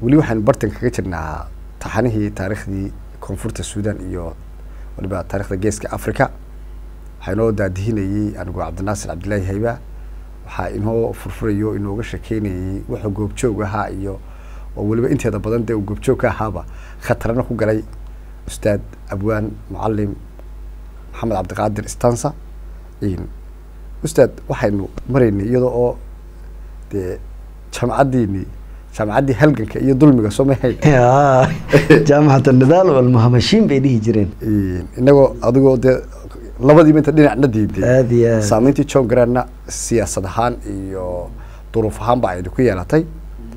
ولي waxaan bartan kaga jirnaa taxanihii taariikhdii koonfurta Suudaan iyo waliba taariikhda geeska Afrika waxaanoo daadihinayay anigu Cabdinaasir Cabdilaahi Hayba waxa inoo furfurayo inooga shakeynayay waxa goobjoog ahaa iyo oo waliba inteeda badan ee goobjoog ka ahaaba khatarna ku galay ustaad abwaan muallim Maxamed Cabdiqaadir Istansa ustaad waxaynu maraynay iyadoo oo جامعة هلقك هي ظلمك سوما هي جامعة النضال والمهمشين بيديه جرين إنه أدوغو ده لبدي من تدين عنا دي سامنتي تشون قرانا سياسة هان إيو ظروف هان بعيد كوي على تاي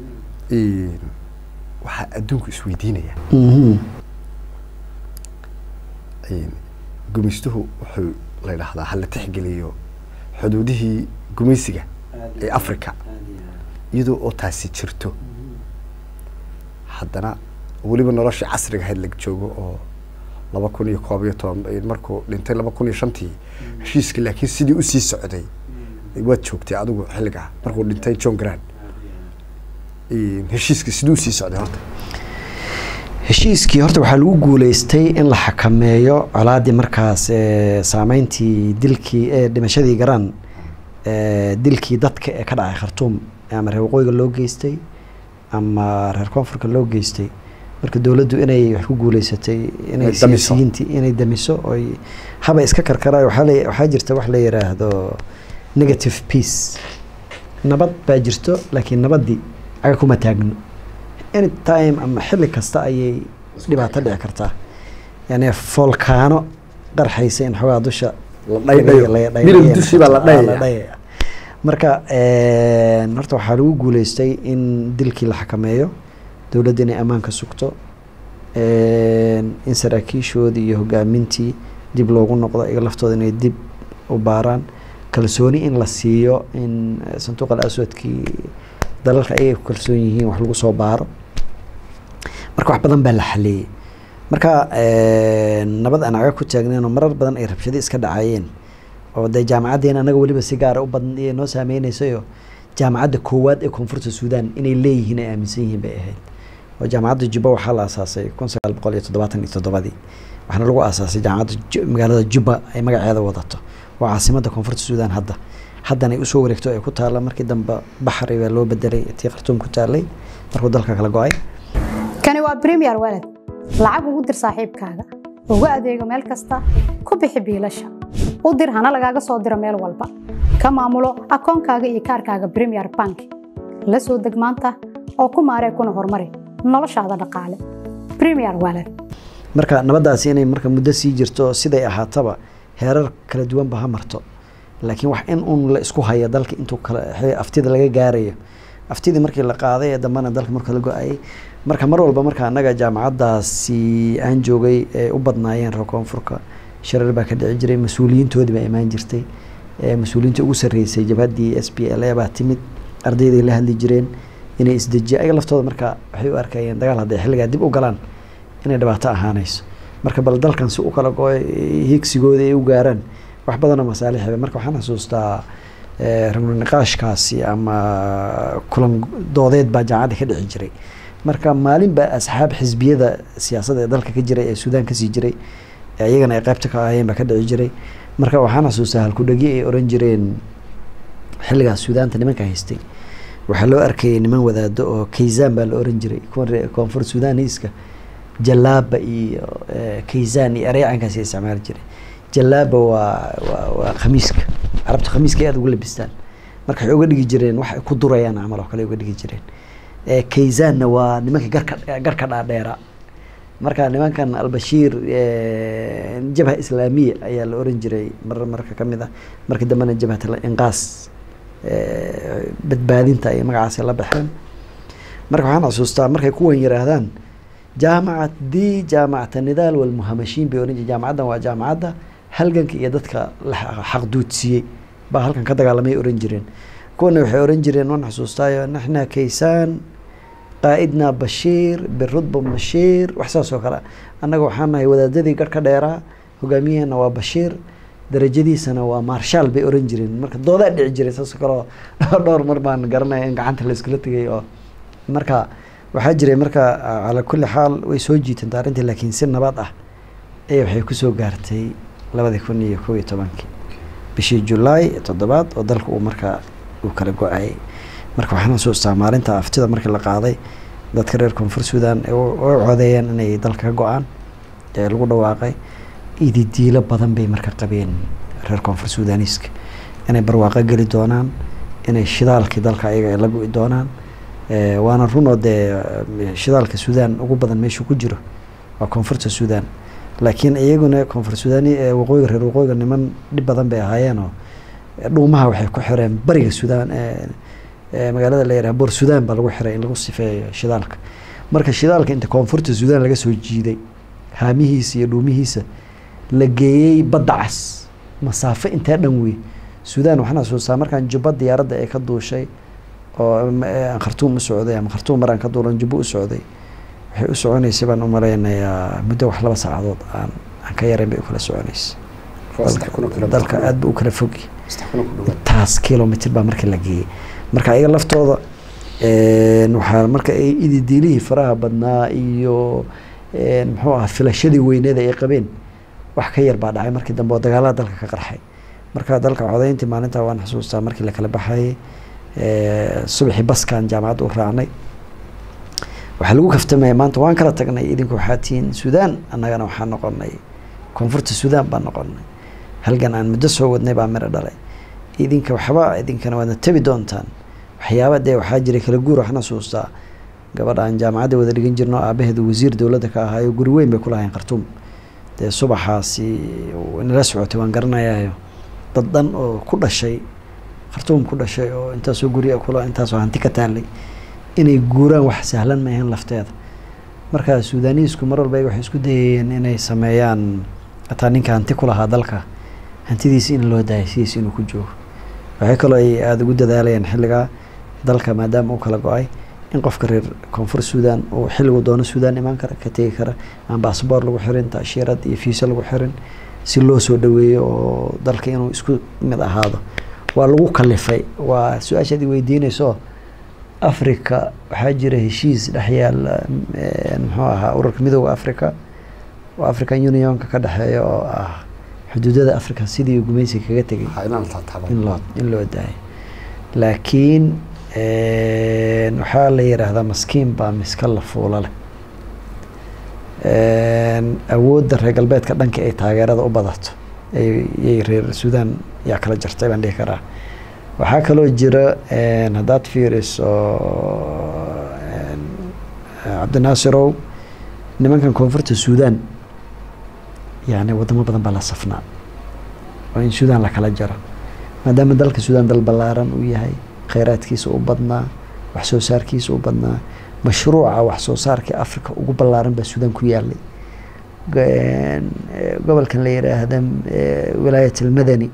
وح أدونك سويدين يعني قميسته وحو لا لحظة هل تحقليو حدوده قميسية أفريقيا iyadoo oo taasi jirto haddana waliba nolosha casriga ahayd laga joogo oo 2012 markuu dhintay 2005 heshiiska laakiin sidii u sii socday waad joogtay adigu xilliga markuu dhintay John Grant heshiiska sidii u sii socday horta heshiiskii horta waxa lagu guuleystay in la xakameeyo colaadii markaas saameyntii dilkii dhimashadii garan dilkii dadka ee ka dhacay Khartoum ama reer waqooyiga loo geystay ama reer koonfurka loo geystay marka dawladdu inay wax ku guuleysatay inay siyaasiyiintii inay damiso oo haba iska karkaray waxa jirta wax la yiraahdo negative peace nabad baa jirto laakiin nabadii ay kuma taagno any time ama xilli kasta ayay dhibaato dhici kartaa yani volcano qarxaysa in xogaa dusha la dhaydhayo marka horta waxa lagu guuleystay in dilkii la xakameeyo dawladda inay amaanka sugto in saraakiishoodii iyo hogaamintii dib loogu noqdo iyaga laftooda inay dib u baaraan kalsooni in la siiyo in sanduuqa aswadkii dalalka ay ku kalsoon yihiin wax lagu soo baaro marka wax badan baa la xaliyay marka nabad anaga ku taagneen marar badan ay rabshado iska dhacayeen oo day jaamacadeena anaga waliba si gaar ah u badan ee noo saameynayso jaamacada koowaad ee koonfurta Suudaan inay leeyihiin ay aaminsan yihiin bay ahayd oo jaamacada Juba waxa la aasaasay 1977 waxaana lagu aasaasay jaamacada magaalada Juba ay magaceeda wadato waa caasimadda koonfurta Suudaan haddana ay u soo wareegto ay ku taala markii dambe Baxri baa loo bedelay tii Khartoum ku taalay markuu dalka kala go'ay kani waa Premier Wallet lacag ugu dir saaxiibkaaga ugu adeego meel kasta ku bixi biilasha udir hana lagaaga soo diro meel walba ka maamulo akoonkaaga iyo kaarkaaga Premier Bank la soo deg maanta oo ku maaree kuna horumari noloshaada dhaqaale Premier Wallet marka nabadaasi inay marka muddo sii jirto siday ahaataba heerar kala duwan ba marto laakiin wax in la isku hayo dalka intuu kala aftida laga gaarayo aftida markii la qaaday ee dambana dalka marka la go'ay marka mar walba marka anaga jaamacadaasi aan joogay ee u badnaayeen reer koonfurka sharar baa ka dhici jiray mas'uuliyiintoodii baa imaan jirtay mas'uuliyiinta ugu sareysay jabhadii SPLA baa timid ardayda la hadli jireen inay isdejiyo ay laftooda marka waxay u arkayeen dagaal haday xilliga dib u galaan inay dhibaato ahaanayso marka bal dalkan si u kala gooy higsigooda ay u gaaraan wax badan oo masaalix marka waxaan xasuustaa ragnu niqaashkaasi ama kulan doodeed baa jaamacada ka dhici jiray marka maalin ba asxaab xisbiyada siyaasadda ee dalka ka jiray ee Suudaan ka sii jiray ayagana ay qaybta ka ahaayeen ba ka dhici jiray marka waxaan xasuustaa halku dhagi ay oran jireen xilliga Suudaanta nimanka haystay waxa loo arkay niman wadaado oo Kaysaan baa la oran jiray koonfur Suudaaniiska jalaaba iyo Kaysaan iyo areecankaas ay isticmaal jiray jalaaba waa khamiiska arabta khamiiska aad ugu labistaan marka waxay uga dhigi jireen wax ku durayaan amal oo kale uga dhigi jireen Kaysaanna waa nimanka garka dhaadheera marka nimankan Al-Bashir jabha islaamiya ayaa la oran jiray marka kamida markii dambana jabhada inqaas badbaadinta ay magacaas la baxeen marka waxaan xasuustaa markay kuwan yiraahdaan jaamacada nidaal wal muhamashiin bay oran jaamacadan waa jaamacada halganka iyo dadka xaq duudsiyay ba halkan ka dagaalamay oran jireen kuwana waxay oran jireen waan xasuustaayo naxna Kaysaan قائدنا بشير بالرتبة بشير وحساسه كلا أنا وحنا يودادي قرك ديرا هجامية نوا بشير درجتي سنة ومارشال بأورنجرين مركز دودا دعجري ساس كلا دور مربان قرنا إن قعنت الإسكلتي مركز waxaa jiray marka calaa kulli xaal way soo jiitantay arrintii laakiin si nabad ah waxay kusoo gaartay 2011 bishii Julaay 7 oo dalka uu markaa uu kala go-ay. marka waxaan soo isticmaalinta aftida markii la qaaday dadka reer Koonfur Suudaan oo codeeyeen inay dalka ka go-aan lagu dhawaaqay ididiilo badan bay marka qabeen reer Koonfur Suudaaniska inay barwaaqo gali doonaan inay shidaalkii dalka ayaga la go'i doonaan waana runoo shidaalka Suudaan ugu badan meesha ku jiro waa Koonfurta Suudaan laakiin iyaguna Koonfur Suudaani waqooyiga reer waqooyiga niman dhib badan bay ahaayeen oo dhuumaha waxay ku xireen bariga Suudaan magaalada la yiraahdo Bor Suudaan baa lagu xiray in lagu sifeeyo shidaalka. marka shidaalka inta Koonfurta Suudaan laga soo jiiday haamihiisa iyo dhuumihiisa la geeyay badda cas masaafo inta dhan weey Suudaan waxna soo saar markaan Juba diyaaradda ay ka duushay oo Khartoum u socday ama Khartoum maraan ka duulan Juba u socday waxay u soconaysay baan u maleynayaa muddo wax 2 saacadood aan ka yareen bay u kala soconaysay dalka aad buu kala fog taas kilomitir baa markii la geeyay marka ayaga laftooda waxaa marka ay ididiilihii faraha badnaa iyo muxuu ahaa filashadii weyneed ay qabeen wax ka yar baa dhacay markii dambe oo dagaalada dalka ka qarxay. marka dalka codeyntii maalinta waan xasuustaa markii la kala baxay subaxii baskan jaamacad u raacnay waxa lagu kaftamay maanta waan kala tagnay idinku xaatiin Suudaan annagana waxaan noqonay Koonfurta Suudaan baan noqonay halgan aan muddo soo wadnay baa mira dhalay idinka waxba idinkana waad tabi doontaan waxyaabo waxaa jiray kala guur waxna xasuustaa gabadhan jaamacadda wada dhigan jirno aabaheedu wasiir dawladda ka ahaa guri weyn bay ku lahayn Khartoum subaxaasi inala socotay waan garanayaa dad dhan oo ku dhashay Khartoum ku dhashay oo inta soo guriga kula inta soo hanti ka taalay inay guuraan wax sahlan ma ahayn lafteeda. marka Suudaaniisku mar walba waxay isku dayeen inay sameeyaan ataa ninka hanti ku lahaa dalka hantidiisa in loo daaysiis inuu ku joogo waxay kale ay aad ugu dadaalayeen xilliga dalka maadaama uu kala go'ay in qofka reer Koonfur Suudaan oo xilligu doono Suudaan iman kara ka tagi kara aan baasaboor lagu xirin taashiirad iyo fiisa lagu xirin si loo soo dhaweeyo oo dalka inuu isku mid ahaado waa lagu kalifay. waa su'aashadii weydiinayso Afrika waxaa jira heshiis dhaxyaal muxuu ahaa ururka midowga Afrika oo African Union ka dhaxeeyo oo ah xuduudada Afrika sidii gumaysi kaga tagay in loo daayay laakiin waxaa la yiraahdaa maskiin baa miska la fuulale awoodda reer galbeedka dhanka ay taageerada u badato ay reer Suudaan yaa kala jartay baan dhihi karaa. waxaa kaloo jira haddaad fiiriso Cabdinaasirow nimankan Koonfurta Suudaan يعني wadamo badan baa la safnaa oo in Suudaan la kala jaro maadaama dalka Suudaan dal balaaran uu yahay kheyraadkiisa u badnaa wax soo saarkiisa u badnaa mashruuca wax soo saarka Afrika ugu balaaran baa Suudaan ku yaalay gobolkan la yiraahdo wilaayat al-Madani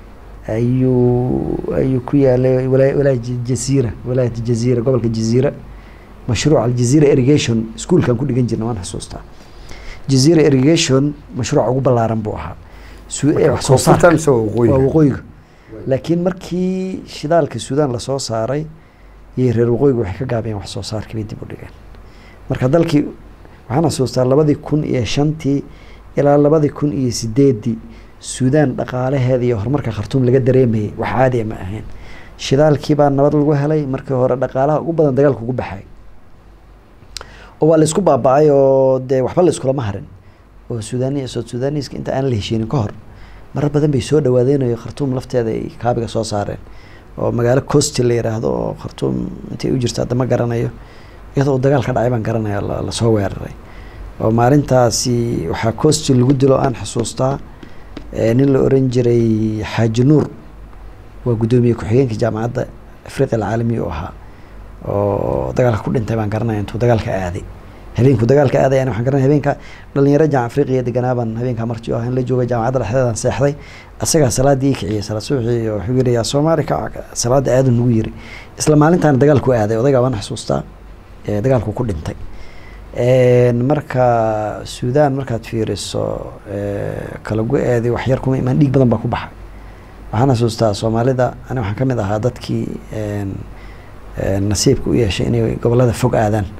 ayuu ku yaalay wilaayat Jazeera gobolka Jazeera mashruuca al-Jazeera irrigation school kan ku dhigan jirnay waan xasuustaa Jazeera irrigation mashruuc ugu balaaran buu ahaa wax soo saarka waqooyiga laakiin markii shidaalka Suudaan la soo saaray iyo reer waqooyiga waxay ka gaabeen wax soo saarka dib u dhigeen. marka dalkii waxaan xasuustaa 2005 ilaa 2008 Suudaan dhaqaalaheeda iyo horumarka Khartoum laga dareemayay wax caadi ma ahayn shidaalkii baa nabad lagu helay markii hore dhaqaalaha ugu badan dagaalku ugu baxay oo waa la isku baaba'ay oo waxba la isku lama harin oo Suudaaniiska inta aan la heshiinin ka hor marar badan bay soo dhawaadeen oo Khartoum lafteeda ay kaabiga soo saareen oo magaalo coastal la yiraahdo oo Khartoum intay u jirtaa dama garanayo iyadoo dagaal ka dhacay baan garanayaa la soo weeraray oo maalintaasi waxa coastal lagu dilo aan xasuustaa nin la oran jiray Xaaji Nuur waa gudoomiye ku xigeenka jaamacadda Afrika Caalamiga oo ahaa oo dagaalka ku dhintay baan garanayaa intuu dagaalka aaday habeenku dagaalka aaday waxaan garanay habeenka dhalinyaro jaamacadda Afrika deganaaban habeenka martii oo in la joogo jaamacadda dhexdeeda seexday asaga salaadii kiciye salaad subaxii oo xigiriya Soomaali ka salaada aad ugu yiri isla maalintan dagaalku aaday odayga waan xasuustaa dagaalku ku dhintay marka Suudaan markaad fiiriso kala go'eedii wax yar kuma iman dhiig badan baa ku baxay waxaan xasuustaa Soomaalida ana waxaan kamid ahaa dadkii nasiibka u yeeshay inay gobolada fog aadaan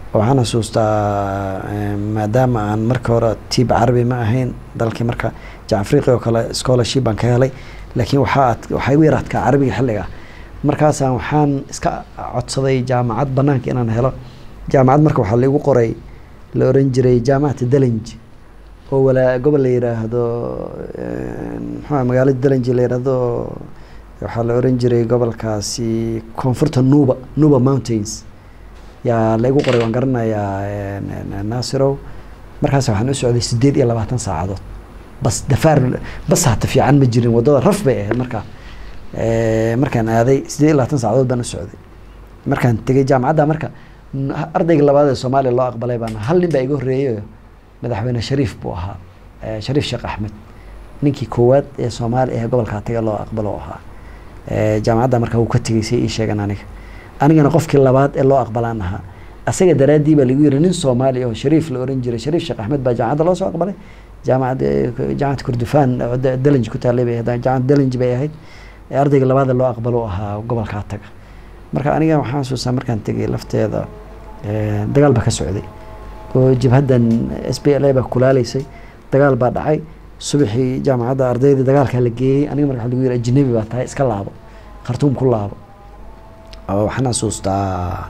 waxaan xasuustaa maadaama aan marka hore tiib carabi ma ahayn dalkii marka jaamacad afriqiya oo kale scholarship baan ka helay laakiin waxay igu yaraadkaa carabiga xilliga markaasaan waxaan iska codsaday jaamacad banaanka inaan helo jaamacad marka waxaa laigu qoray la oran jiray jaamacata Dalanji oo walaa gobol la yiraahdo maxaa magaalada Dalanji la yiraahdo waxaa la oran jiray gobolkaasi koonfurta Nuba Mountains yaa la igu qoray waan garanayaa Naasirow markaas waxaan u socday 28 saacadood bas dafaar bas hata fiican ma jirin wadada raf bay ahayd markaan aaday 28 saacadood baan u socday markaan tagay jaamacadda marka ardayga labaad ee Soomaaliya loo aqbalay baan hal nin baa iga horeeyay madaxweyne Shariif buu ahaa Shariif Sheekh Axmed ninkii koowaad ee Soomaaliya ee gobolka taga loo aqbalo ahaa jaamacadda marka uu ka tagaysay ii sheegan anigana qofkii labaad ee loo aqbalaan ahaa asaga daraadii baa lagu yiri nin Soomaali oo Shariif la oran jiray Shariif Sheekh Axmed baa jaamacadda loo soo aqbalay jaamacad Kurdufaan Dalanji ku taalay bay jaamacad Dalanji bay ahayd ardayga labaad ee loo aqbalo ahaa gobolka taga marka aniga waxaan xasuustaa markaan tagay lafteeda dagaal ba ka socday oo jabhadan SPLA ba kulaalaysay dagaal baa dhacay subaxii jaamacadda ardayda dagaalka la geeyay aniga marka lagu yiri ajnabi baa tahay iska laabo Khartoum ku laabo oo waxaan xasuustaa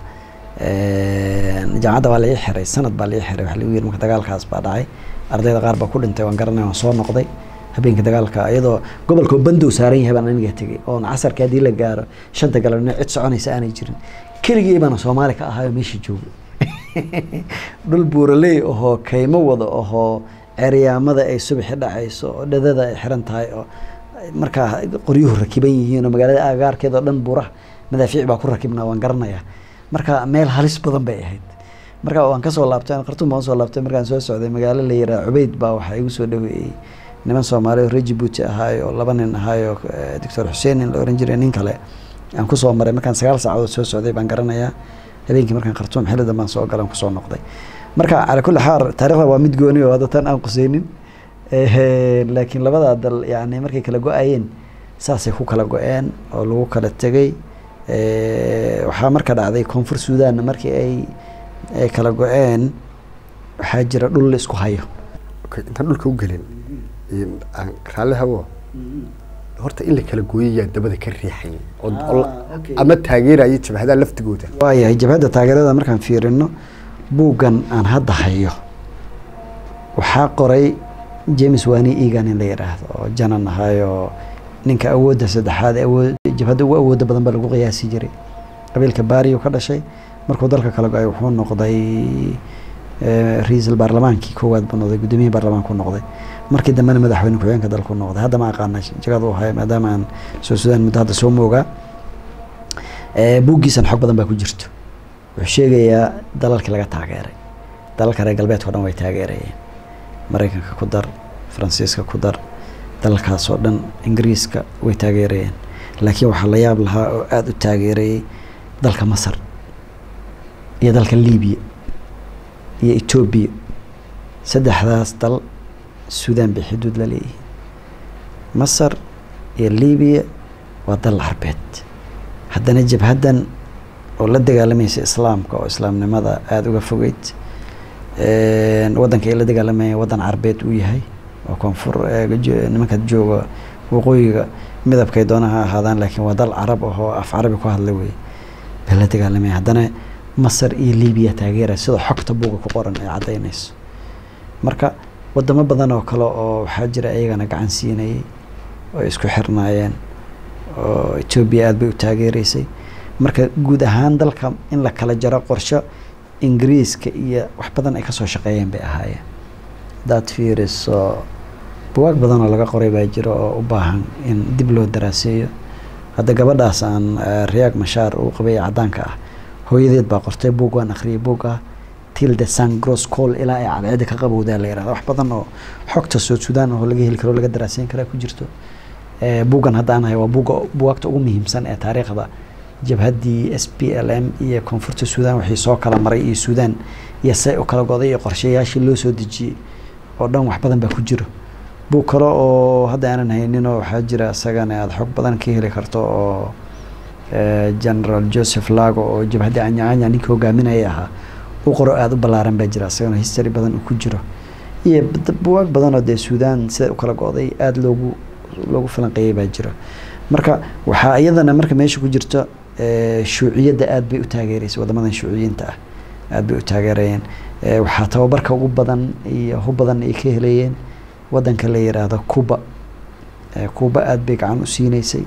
jaamacadda waa la xiray sanad baa la xiray waxa lagu yiri marka dagaalkaas baa dhacay ardayda qaar baa ku dhintay waan garanay waan soo noqday habeenka dagaalka iyadoo gobolka bandow saaran yahay baan aniga tagay oo casarka hadii la gaaro 5 galabnimo cid soconaysa aanay jirin keligii baan Soomaali ka ahaa meeshii joogay dhul buuraley oo kaymo wada oo ceeriyaamada ay subax dhacayso oo dhadada ay xiran tahay oo marka qoryuhu rakiban yihiin oo magaalada agaarkeeda dhan buuraha madaafiic baa ku rakibnaa waan garanayaa marka meel halis badan bay ahayd marka waan ka soo laabtay Khartoum waan soo laabtay markaan soo socday magaalo la yiraahdo Cubayd baa waxa igu soo dhaweeyay niman Soomaali oo Djibouti ahaay oo laba nin ahaay oo Dr. Hussein la oran jiray nin kale aan ku soo maray markaan 9 saacadood soo socday baan garanayaa habeenkii markaan Khartoum xilada baan soo galan ku soo noqday marka ala kulli xaal taariikhda waa mid gooni oo hadda tan aan qusaynin laakiin labada dal yaani markay kala go'ayeen saasay ku kala go'een oo lagu kala tagay waxa marka dhacday koonfur Suudaan markii ay kala go'een waxa jira dhul la isku hayo inta dhulka u galin aan raali hawo horta in la kala gooyay dabada ka riixay ama taageerayay jabhada laftigooda waayahay jabhada taageerada markaan fiirino buugan aan hadda hayo waxa qoray James Wani Egan in la yiraahdo oo janan ahayo ninka awoodda saddexaad jabhada ugu awoodda badan baa lagu qiyaasi jiray qabiilka Baariyo ka dhashay markuu dalka kala go'ay wuxuu noqday ra'iisul baarlamaankii koowaad buu noqday gudoomiyaha baarlamaanka noqday markii dambena madaxweyne ku-xigeenka dalku noqday hadda ma aqaana jagada uu hayo maadaama aan Suudaan muddo hadda soo moogaa buugiisan xog badan baa ku jirto wuxuu sheegayaa dalalka laga taageeray dalalka reer galbeedka dhan way taageerayeen Mareykanka ku dar Faransiiska ku dar dalalkaas oo dhan Ingiriiska way taageerayeen laakiin waxa la yaab lahaa oo aad u taageerayay dalka Masar iyo dalka Liibiya iyo Ethiopia saddexdaas dal Suudaan bi xuduud la leeyahay Masar iyo Liibiya waa dal Carbeed haddana jabhadan oo la dagaalamaysa islaamka oo islaamnimada aad uga fogeyd wadanka ay la dagaalamaya wadan Carbeed uu yahay oo koonfur nimanka jooga waqooyiga midabkay doonaha ahaadaan laakiin waa dal Carab oo af Carabi ku hadla way la dagaalamaya haddana Masar iyo Liibiya taageera sida xogta buuga ku qoran ay cadeynayso marka wadamo badan oo kale oo waxa jira ayagana gacan siinay oo isku xirnaayeen oo Ethiopia aad bay u taageereysay marka guud ahaan dalka in la kala jaro qorshe Ingiriiska iyo wax badan ay ka soo shaqeeyeen bay ahaayeen dad fiiriso buug badan oo laga qoray baa jira oo u baahan in dib loo daraaseeyo hadda gabadhaas aan Riyaaq Mashaar oo qabay cadaanka ah hooyadeed baa qortay buug waan akhriyay buuga till the sun grows cold ilaa ay cadceeda ka qabowdaa la yiraahdo wax badan oo xogta Suudaan oo laga heli karo laga daraaseyn karo ku jirto buugan hadda aan hayo waa buugta ugu muhiimsan ee taariikhda jabhadii SPLM iyo koonfurta Suudaan wixii soo kala maray iyo Suudaan iyo say u kala goday iyo qorshayaashii loo soo dejiyay oo dhan wax badan baa ku jiro buug kale oo hadda aanan haynin oo waxa jira asagana aad xog badan ka heli karto oo General Joseph Lago oo jabhada Anyanya ninka hogaaminaya ahaa qoro aad u ballaaran baa jira isagana history badan uu ku jiro iyo buugaag badan oo dee Suudaan sida u kala go'day aad loogu falanqeeyay baa jira marka waxaa iyadana marka meesha ku jirto shuuciyada aad bay u taageeraysaa wadamadan shuuciyiinta ah aad bay u taageerayeen waxaa tababarka ugu badan iyo hub badan ay ka helayeen wadanka la yiraahdo Cuba aad bay gacan u siinaysay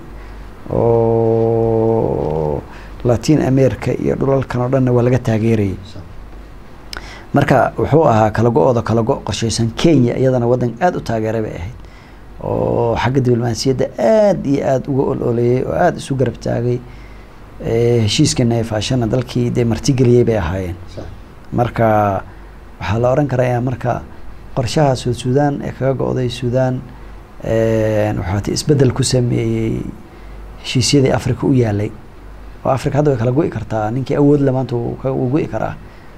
oo Latin America iyo dhulalkan oo dhan waa laga taageerayay marka wuxuu ahaa kala go qorsheysan Kenya iyadana wadan aad u taageeray bay ahayd oo xagga diblomaasiyadda aad iyo aad uga ololeeyay oo aad isu garab taagay heshiiska neefashana dalkii de martigeliyay bay ahaayeen marka waxaa la oran karaa marka qorshaha Suudaan ee kaga go'day Suudaan waxaa isbedel ku sameeyay heshiisyadii Afrika u yaalay oo Afrika hadda way kala go'i kartaa ninkii awood la maanta uu ka go'i karaa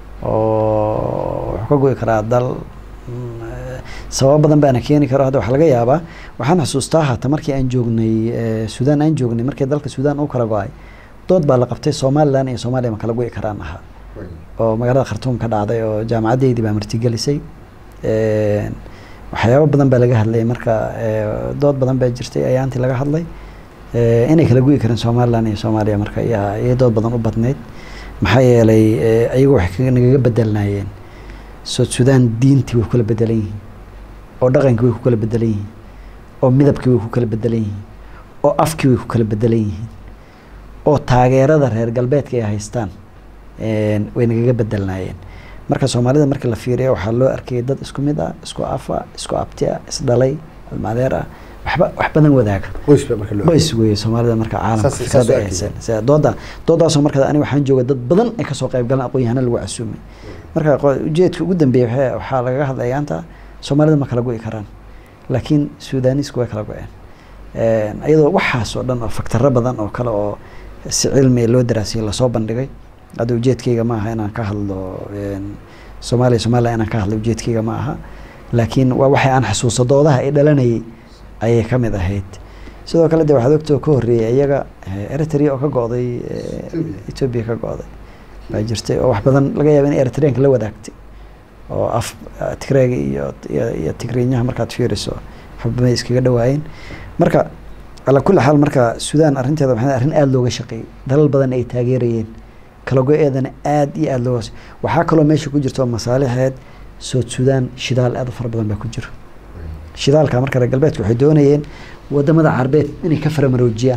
oo wuxuu ka go'i karaa dal sabab badan baa keeni karo hadda waxa laga yaabaa waxaan xasuustaa hata markii aan joognay Suudaan aan joognay markii dalka Suudaan uu kala go'ay dood baa la qabtay Soomaaliland iyo Soomaaliya ma kala go'i karaan aha oo magaalada Khartoum ka dhacday oo jaamacadeedii baa martigelisay waxyaabo badan baa laga hadlay marka dood badan baa jirtay ayaantii laga hadlay inay kala go'i karaan Soomaaliland iyo Soomaaliya marka iyo dood badan u badneyd maxaa yeelay ayagu waxay naga bedelnaayeen Suudaan diintii way kala bedelan yihiin oo dhaqankii way kala bedelan yihiin oo midabkii way kala bedelan yihiin oo afkii way kala bedelan yihiin oo taageerada reer galbeedka ay haystaan way naga bedelnaayeen marka Soomaalida markii la fiiriyo waxa loo arkay dad isku mid ah isku afa isku abti ah isdhalay almaadeer ah wax badan wadaaga qoys weey Soomaalida marka caalamka ka aysan doodaas marka ani waxaan joogay dad badan ay ka soo qayb galaan aqoon-yahano lagu casuumay marka ujeedka ugu dambeeyay waxa laga hadlayaa anta Soomaalida ma kala go'i karaan laakiin Suudaanisku way kala go'een ayadoo waxaas oo dhan oo faktarro badan oo kale oo si cilmi loo daraasay la soo bandhigay hadda ujeedkayga ma aha inaan ka hadlo Soomaaliya inaan ka hadlo ujeedkayga ma aha laakiin waa waxay aan xasuusto doodaha ay dhalanayay ayay ka mid ahayd sidoo kale de waxaad ogtoo ka horreeyay iyaga Eritrea oo ka go'day Ethiopia ka go'day baa jirtay oo wax badan laga yaabo in Eritreanka la wadaagtay oo Tigreega iyo Tigreenya markaad fiiriso xubnimo iskaga dhawaayeen marka ala kulli xaal marka Suudaan arinteeda waxay arin aad looga shaqeeyay dalal badan ay taageerayeen kala go'eedana aad iyo aad loo waxa kale meesha ku jirto masaalixeed Suudaan shidaal aad u fara badan baa ku jira shidaalka marka reer galbeedku waxay doonayeen wadamada Carbeed inay ka faramaroojiyaan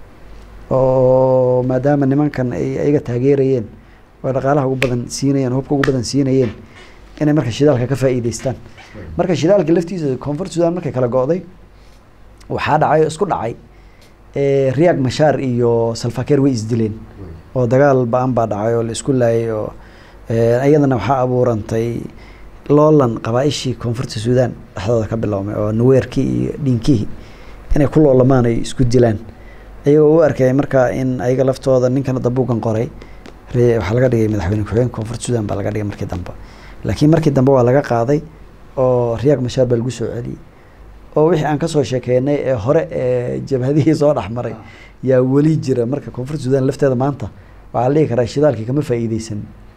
oo maadaama nimankan ay ayaga taageerayeen oo dhaqaalaha ugu badan siinayeen hubka ugu badan siinayeen inay marka shidaalka ka faa'iideystaan marka shidaalka laftiisa koonfur Suudaan markay kala go'day waxaa dhacay isku dhacay Riek Machar iyo Salva Kiir way isdileen oo dagaal baan baa dhacay oo la isku laayay oo ayadana waxa abuurantay loolan qabaa'ishii koonfurta Suudaan dhaxdooda ka bilaabmay oo Nuweerkii iyo Dhinkii inay ku loolamaan ay isku dilaan ayagoo u arkay marka in ayaga laftooda ninkan dabuugan qoray waxa laga dhigay madaxweyne ku-xigeenka koonfurta Suudaan baa laga dhigay markii dambe laakiin markii dambe waa laga qaaday oo Riek Machar baa lagu soo celiyay oo wixii aan ka soo sheekeynay ee hore jabhadihii soo dhaxmaray yaa wali jira marka koonfurta Suudaan lafteeda maanta waxa la dhigi karaa shidaalkii kama faa'iideysan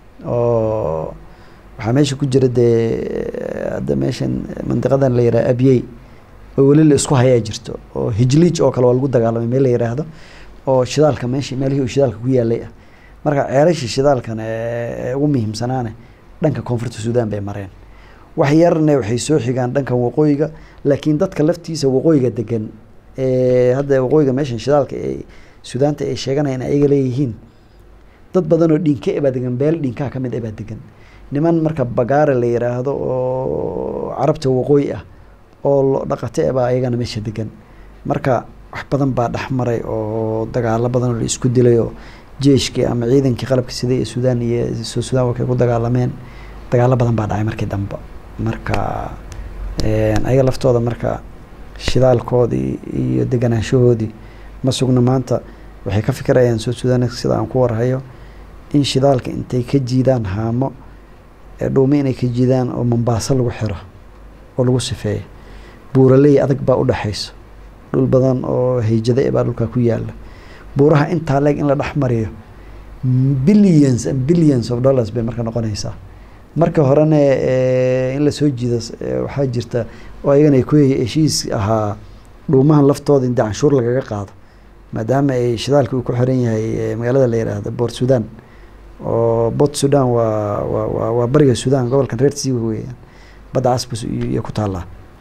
oo waxa meesha ku jira de meeshan mantiqadan la yiraahdo Abyey oo wali la isku hayaa jirto oo Hijliij oo kale waa lagu dagaalamay meel la yiraahdo oo shidaalka meeshii meelihii uu shidaalka ku yaalay marka ceelasha shidaalkan ugu muhiimsanaana dhanka koonfurta Suudaan bay mareen wax yarna waxay soo xigaan dhanka waqooyiga laakiin dadka laftiisa waqooyiga degan hadda waqooyiga meeshan shidaalka ee Suudaanta ay sheeganayaan ayaga leeyihiin dad badan oo dhinka ee degan beel dhinka ka mid ah degan niman marka bagaare la yiraahdo oo carabta waqooyi ah oo dhaqatay baa ayagana meesha degan marka wax badan baa dhaxmaray oo dagaalo badan oo la isku dilay oo jeeshkii ama ciidankii qalabka sida ee Suudaan iyo Suudaan waxay ku dagaalameen dagaalo badan baa dhacay markii dambe marka ayaga laftooda marka shidaalkoodii iyo deganaanshahoodii ma sugna maanta waxay ka fikirayaan Suudaan sida aan ku warhayo in shidaalka intay ka jiidaan haamo dhuumi inay ka jiidaan oo Mombasa lagu xiro oo lagu sifeeyo buuraley adag baa u dhaxayso dhul badan oo heejada baa dhulka ku yaala buuraha inta leeg in la dhaxmariyo billions and billions of dollars bay marka noqonaysaa marka horena in la soo jiido waxaa jirta oo ayagana ay ku heshiis ahaa dhuumahan laftooda in canshuur lagaga qaado maadaama ay shidaalka uu ku xiran yahay magaalada la yiraahdo Port Sudan oo Port Sudan waa bariga Sudan gobolkan Red Sea weeyaan badda Casbus iyo ku taala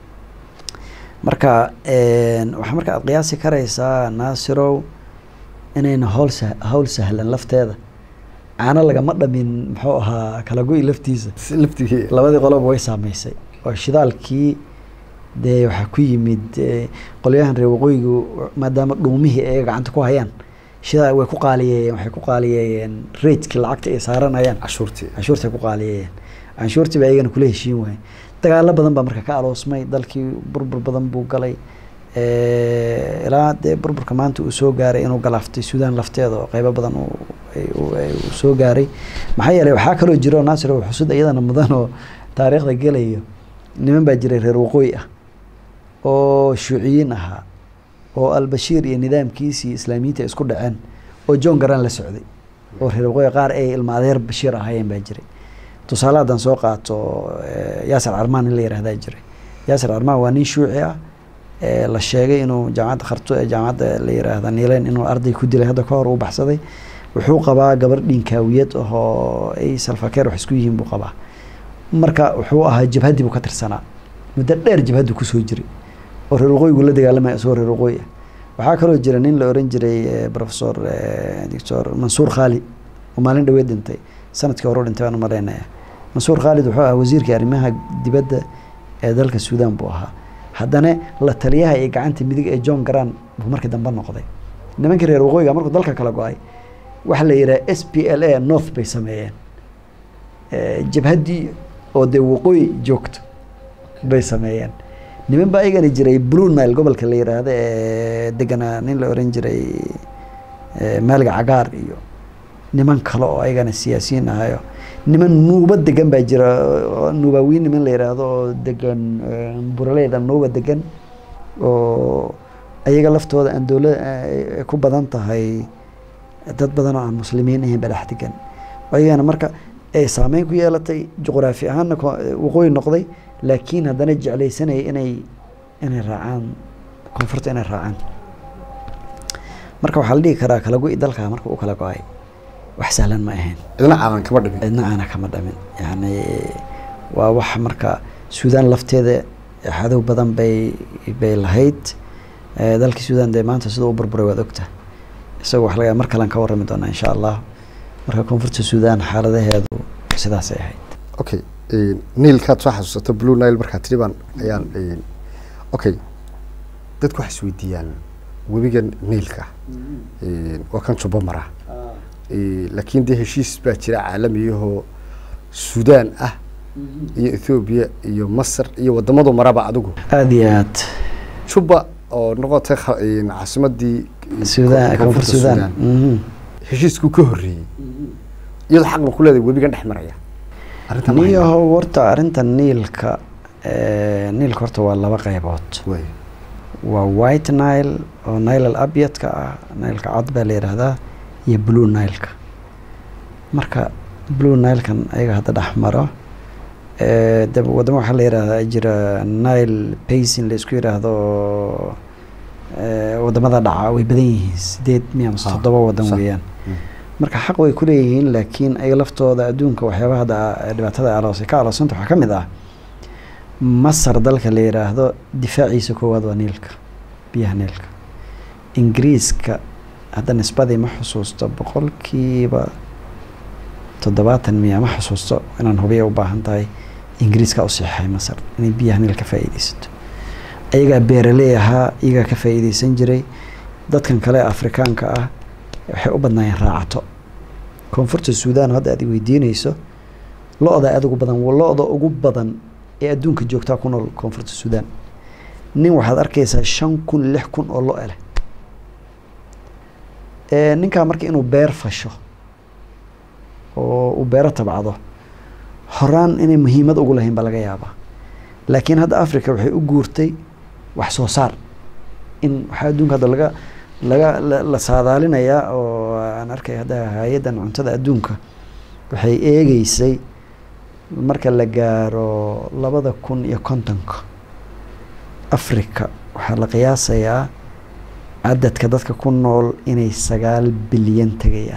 marka waxa marka aad qiyaasi karaysaa Naasirow inayna hawl sahlan lafteeda aana lagama dhamin muxuu ahaa kala go'i laftiisa labadii qolob way saameysay oo shidaalkii de waxa ku yimid qolyahan reer waqooyigu maadaama dhuumihii ay gacanta ku hayaan shidaal way ku qaaliyeen waxay ku qaaliyeen rate-ki lacagta ay saaranayaan cashuurtii ku qaaliyeen cashuurtii bay ayagana kula heshiin waayeen dagaalo badan baa marka ka aloosmay dalkii burbur badan buu galay ilaa dee burburka maanta uu soo gaaray inuu galaaftay Suudaan lafteeda oo qaybo badan uu soo gaaray maxaa yeelay waxaa kaloo jiro Naasirow xusud iyadana mudan oo taariikhda gelayo niman baa jiray reer waqooyi ah oo shuuciyiin ahaa oo al-Bashir iyo nidaamkiisii islaamiyiinta isku dhaceen oo John Garang la socday oo reer waqooyi qaar ay ilmaadeer Bashir ahaayeen baa jiray tusaale haddaan soo qaato Yaasir Armaan in la yiraahdaa jiray Yaasir Armaan waa nin shuuci ah la sheegay inuu jaamacadda Khartoum jaamacadda la yiraahdo Niileen inuu arday ku dilay hadda ka hor uu baxsaday wuxuu qabaa gabar dhinkaawiyad oo ay Salfakeer wax isku yihiin buu qabaa marka wuxuu ahaa jabhadii buu ka tirsanaa muddo dheer jabhadu ku soo jiray oo reer waqooyigu la dagaalamay soo reer waqooyi waxaa kaloo jira nin la oran jiray professor Dr. Mansour Khalid oo maalin dhaweed dhintay sanadkii hore dhintay aan maleynaya Mansour Khalid wuxuu ahaa wasiirka arrimaha dibadda ee dalka Suudaan buu ahaa haddana la taliyaha ee gacanta midig ee John Garang buu markii dambe noqday nimankii reer waqooyiga markuu dalka kala go'ay waxa la yiraahdaa SPLA North bay sameeyeen jabhadii oo de waqooyi joogto bay sameeyeen niman baa ayagana jiray Blue Nile gobolka la yiraahdo degana nin la oran jiray Maalga Cagaar iyo niman kale oo ayagana siyaasiyiin ahayo niman nuuba degan baa jira nuubawiin niman la yiraahdo oo degan buraleyda nuuba degan oo ayaga laftooda aan dawladda ku badan tahay dad badan oo aan muslimiin ahayn baa degan ayagana marka ay saameyn ku yeelatay juqraafi ahaan waqooyi noqday laakiin haddana jeclaysanay inay raacaan koonfurta inay raacaan marka waxa la dhigi karaa kala go'i dalka marka uu kala go'ay wax sahlan ma ahayn idna aan kama dhamin yani waa wax marka Suudaan lafteeda xadow badan bay lahayd dalka Suudaan de maanta sida uu burburay wada ogta isagoo wax laga mar kale ka warrami doona insha Allah marka koonfurta Suudaan xaaladaheedu sidaas ay ahayd okay Niilka soo xasuusato Blue Nile marka tiriban ayaan okay dadku wax isweydiiyaan webigan Niilka waa kan Juba mara laakiin de heshiis baa jira caalami ah Suudaan ah iyo Ethiopia iyo Masar iyo wadamada maraba adigu aad iyo aad Juba oo noqotay caasimadii Suudaan koonfurta Suudaan heshiisku ka horreeyay iyadoo xaq ma ku leedahay webigan dhex maraya arinta Niilka horta waa laba qaybood waa White Nile oo Nile al-Abyadka ah Nile-ka cad baa la yiraahdaa iyo Blue Nile-ka marka Blue Nile-kan ayaga hadda dhaxmaro wadamo waxa la yiraahdaa jira Nile Basin la isku yiraahdo wadamada dhaca way badan yihiin 8 wadan weeyaan marka xaq way ku leeyihiin laakiin ay laftooda adduunka waxyaabaha dhibaatada ka aloosanta waxa kamid ah Masar dalka la yiraahdo difaaciisa koowaad waa Niilka biyaha Niilka Ingiriiska hadda nisbadii ma xusuusto boqolkiiba 70 ma xusuusto inaan hubiyo u baahan tahay Ingiriiska u saxay Masar inay biyaha Niilka faa'iideysto ayaga beeraley ahaa iyaga ka faa'iideysan jiray dadkan kale Afrikaanka ah waxay u badnaayeen raacato koonfurta Suudaan hadda aad weydiinayso looda ugu badan ee adduunka joogta ku nool koonfurta Suudaan nin waxaad arkaysaa 5,000 6,000 oo loo leh ninka markii inuu beer fasho oo uu beero tabcado horaan inay muhiimad ugu lahayn baa laga yaabaa laakiin hadda Afrika waxay u guurtay wax soo saar in waxa adduunka hadda la saadaalinayaa oo aan arkay hadda hay'addan cuntada adduunka waxay eegaysay marka la gaaro 2050 Afrika waxaa la qiyaasayaa cadadka dadka ku nool inay 9 bilyan tagayaan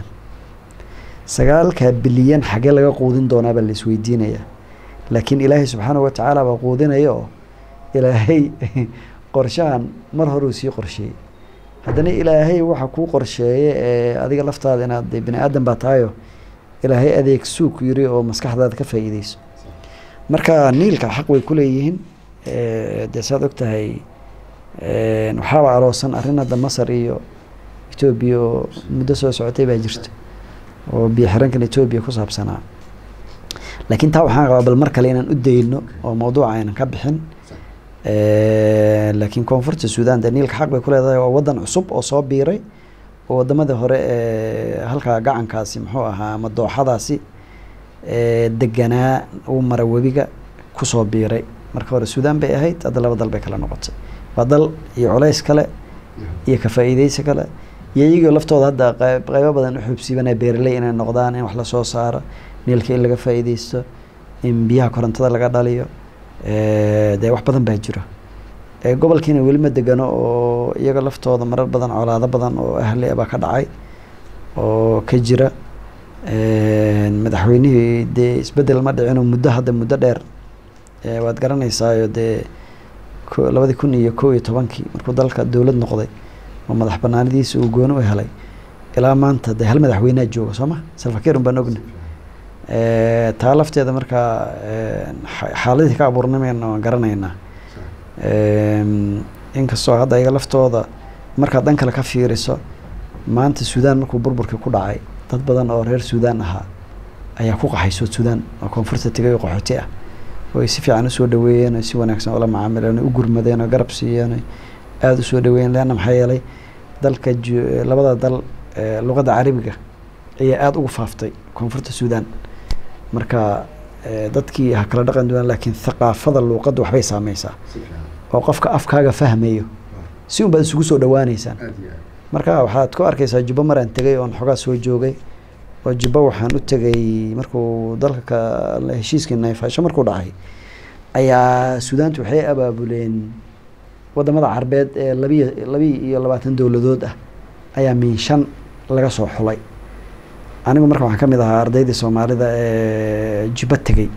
9 bilyan xagee laga quudin doonaa baa la isweydiinayaa laakiin ilaahay subxaanahu wa tacaala baa quudinayo ilaahay qorshahan mar hore uu sii qorsheeyey haddana ilaahay waxa kuu qorsheeyay ee adiga laftaada inaad bini aadan baa tahayo ilaahay adeeg suuq yiri oo maskaxdaada ka faa'iideyso marka niilka xaq way ku leeyihiin dee saad ogtahay waxaa aroosan arrin hadda Masar iyo Ethiopia muddo soo socotay baa jirta oo biyo xirankan Ethiopia ku saabsanaa laakiin taa waxaan qabaa bal mar kale inaan u dayno oo mawduuca aynan ka bixin laakiin koonfurta Suudaan niilka xaq bay ku leedahay waa wadan cusub oo soo biiray oo wadamada hore halka gacankaasi muxuu ahaa ama dooxadaasi deganaa uu mara webiga ku soo biiray marka hore Suudaan bay ahayd hadda laba dal bay kala noqotay badal iyo culays kale iyo ka faa'iideysi kale iyaga laftooda hadda qaybo badan u xubsiibana beerley inay noqdaan in wax la soo saaro niilka in laga faa'iideysto in biyaha korontada laga dhaliyo de wax badan baa jira gobolkiina weli ma degano oo iyaga laftooda marar badan colaado badan oo ahli ah ka dhacay oo ka jira madaxweynihii de isbedel ma dhicin muddo hadda muddo dheer waad garanaysaa de 2011 markuu dalka dawlad noqday oo madax banaanidiisa uu gooni u helay ilaa maanta de hal madaxweyne jooga Soomaa Salva Kiir baan ogna taa lafteeda marka xaaladii ka abuurnamayna waan garanaynaa inkastoo hadda iyaga laftooda marka dhan kale ka fiiriso maanta Suudaan markuu burburkii ku dhacay dad badan oo reer Suudaan ahaa ayaa ku qaxay Suudaan oo koonfurta tagay qaxooti ah oo si fiican u soo dhaweeyeen si wanaagsan oo la macaamilaan u gurmadeen oo garab siiyeen aad u soo dhaweeyeen leena maxay yeelay dalka labada dal luqada Carabiga ayaa aad ugu faaftay koonfurta Suudaan marka dadkii ha kala dhaqan doonaan laakiin thaqaafada luqadda waxbay saameysaa oo qofka afkaaga fahmayo si uu bad isugu soo dhawaanaysan marka waxaad ku arkaysaa Jubba maraan tagay oo xogaa soo joogay oo Jubba waxaan u tagay markuu dalka heshiiskii Naifasho markuu dhacay ayaa Suudaantu waxay abaabuleen wadamada Carbeed ee 22 dawladood ah ayaa min 5 laga soo xulay anigu marka waxaan kamid ahaa ardaydii Soomaalida ee Jubba tagay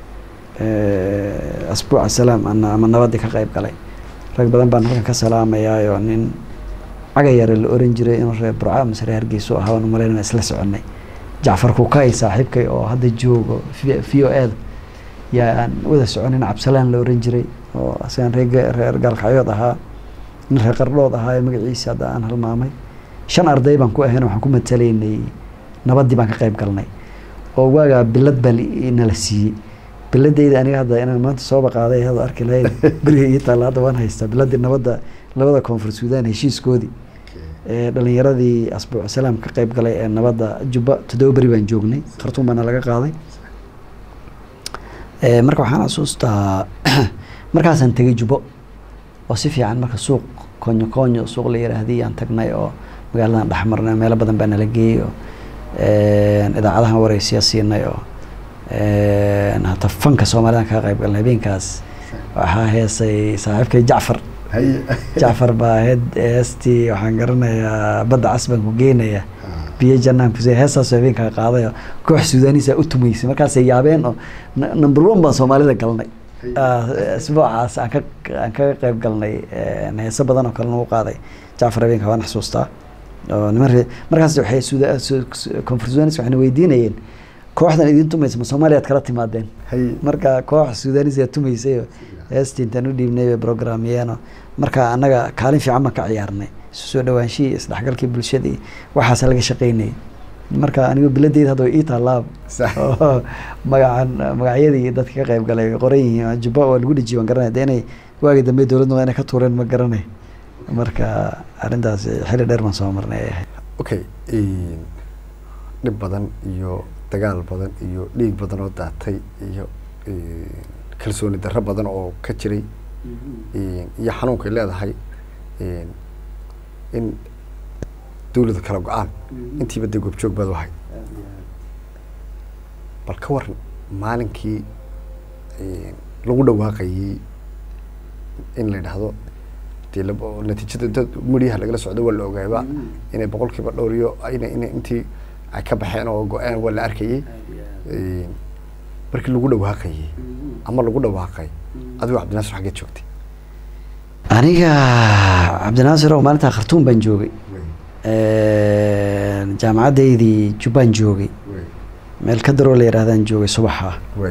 asbuuca salaam ama nabadii ka qayb galay rag badan baan halkan ka salaamayaa nin cagayar la oran jiray inuu reer Burca Masar Hargeysa ahaa oo maleynaa isla soconay Jaafar Kuukay saaxiibkay oo hadda joogo VOL yaa wada soconin Cabsalaan la oran jiray oo asaan reer Galkayood ahaa nin reer Qardhood ahaa magaciisa hadda aan halmaamay 5 arday baan ku ahayn waxaan ku mataleynay nabadii baan ka qayb galnay oo waaga bilad bal inala siiyay biladayda aniga hadda inaan maanta soo baqaaday hada arki lahayd guriga talaada waan haystaa biladii nabada labada koonfur Suudaan heshiiskoodii dhalinyaradii asbuuc salaam ka qayb galay ee nabada Jubba 7 bari baan joognay Khartoum baan laga qaaday marka waxaan xasuustaa markaasaan tagay Jubba oo si fiican marka suuq konyo suuq la yiraahday aan tagnay oo magaaladan dhaxmarnay meel badan baan la geeyo idaacadaha wareysiga siinay oo hata fanka Soomaalida ka qayb galnay habeenkaas waxa heesay saaxiibkay Jaafar baa heestii waxaan garanayaa badda casban ku geenaya biyo jannaan ku soo heesaas habeenka qaaday koox Suudaaniis u tumaysay markaas ay yaabeen oo number 1 baan Soomaalida galnay asbuucaas aan ka qayb galnay heeso badan oo kale noo qaaday Jaafar habeenka waan xasuustaa oo markaas waxay koonfur Suudaanis waxaan weydiinayeen kooxdan idin tumaysa Soomaaliyaad kala timaadeen marka koox Suudaanis ay tumaysay heestintan u dhiibnay programmeeno marka anaga kaalin fiican ma ka ciyaarnay soo dhawaanshii isdhaxgalkii bulshada waxaas laga shaqeynay marka anigu biladeed hadda ii taalaab magacyadii dadka ka qayb galay qoran Jubba oo lagu dhijiyay waan garanay inay waagi dambe dawladdu inay ka tuureen ma garanay marka arintaas xilli dheer ma soo marnay okay dib badan iyo dagaal badan iyo dhiig badan oo daatay iyo kalsooni darro badan oo ka jiray iyo xanuunka leedahay in dawladda kala go'aan intii bad goob joog baad wahay bal ka waran maalinkii lagu dhawaaqayay in la yidhaahdo dee natiijada dad mudyaha lagala socdo waa la ogaaba inay boqolkiiba dhowr iyo inay intii ay ka baxeen oo go-aan waa la arkayay markii lagu dhawaaqayay ama lagu dhawaaqay adigu Cabdinaasir xageed joogtay aniga Cabdinaasir oo maalinta Khartoum baan joogay jaamacadeydii Jubbaan joogay meel ka daro la yiraahdaan joogay subaxa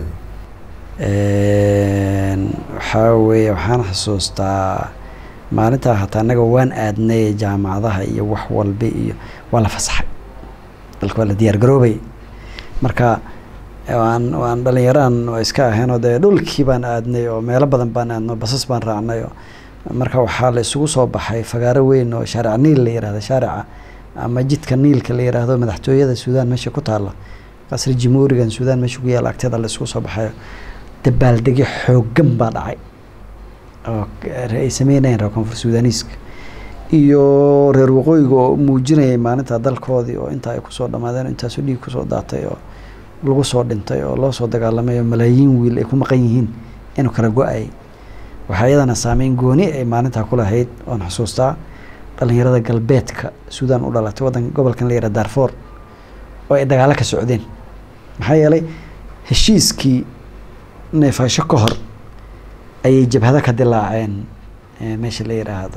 waxaan xasuustaa maalinta hataa anaga waan aadnay jaamacadaha iyo wax walba iyo waa la fasaxay dalka waa la diyaar garoobay marka waan dhalinyaraan oo iska ahayn oo dee dhulkii baan aadnay oo meelo badan baan aadnay basas baan raacnay marka waxaa la isugu soo baxay fagaaro weyn oo shaaric niil la yiraahdo shaarica ama jidka niilka la yiraahdo madaxtooyada Suudaan meesha ku taala qasri jamhuurigan Suudaan meesha ku yaal agteeda la isugu soo baxay dabaaldegi xooggan baa dhacay oo ay sameeyeen reer koonfur Suudaaniiska iyo reer waqooyiga oo muujinayay maalinta dalkoodii oo inta ay ku soo dhamaadeen intaas oo dhiig ku soo daatay oo lagu soo dhintay oo loo soo dagaalamay malaayiin wiil ay ku maqan yihiin inuu kala go'ay waxa iyadana saameyn gooni ay maalinta ku lahayd oo xasuustaa dhalinyarada galbeedka Suudaan u dhalatay wadan gobolkan la yiraahdo Darfur oo ay dagaal ka socdeen maxay yeelay heshiiskii neefasho ka hor ay jabhada ka dilaaceen meesha la yiraahdo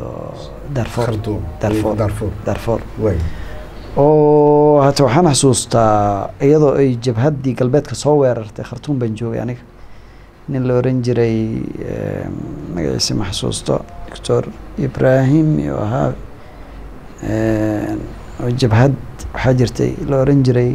Darfur way oo hata waxaan xasuustaa iyadoo ay jabhadii galbeedka soo weerartay Khartoum baan joogay aniga nin la oran jiray magaciisa ma xasuusto Dr. Ibrahim iyo ahaa oo jabhad waxa jirtay la oran jiray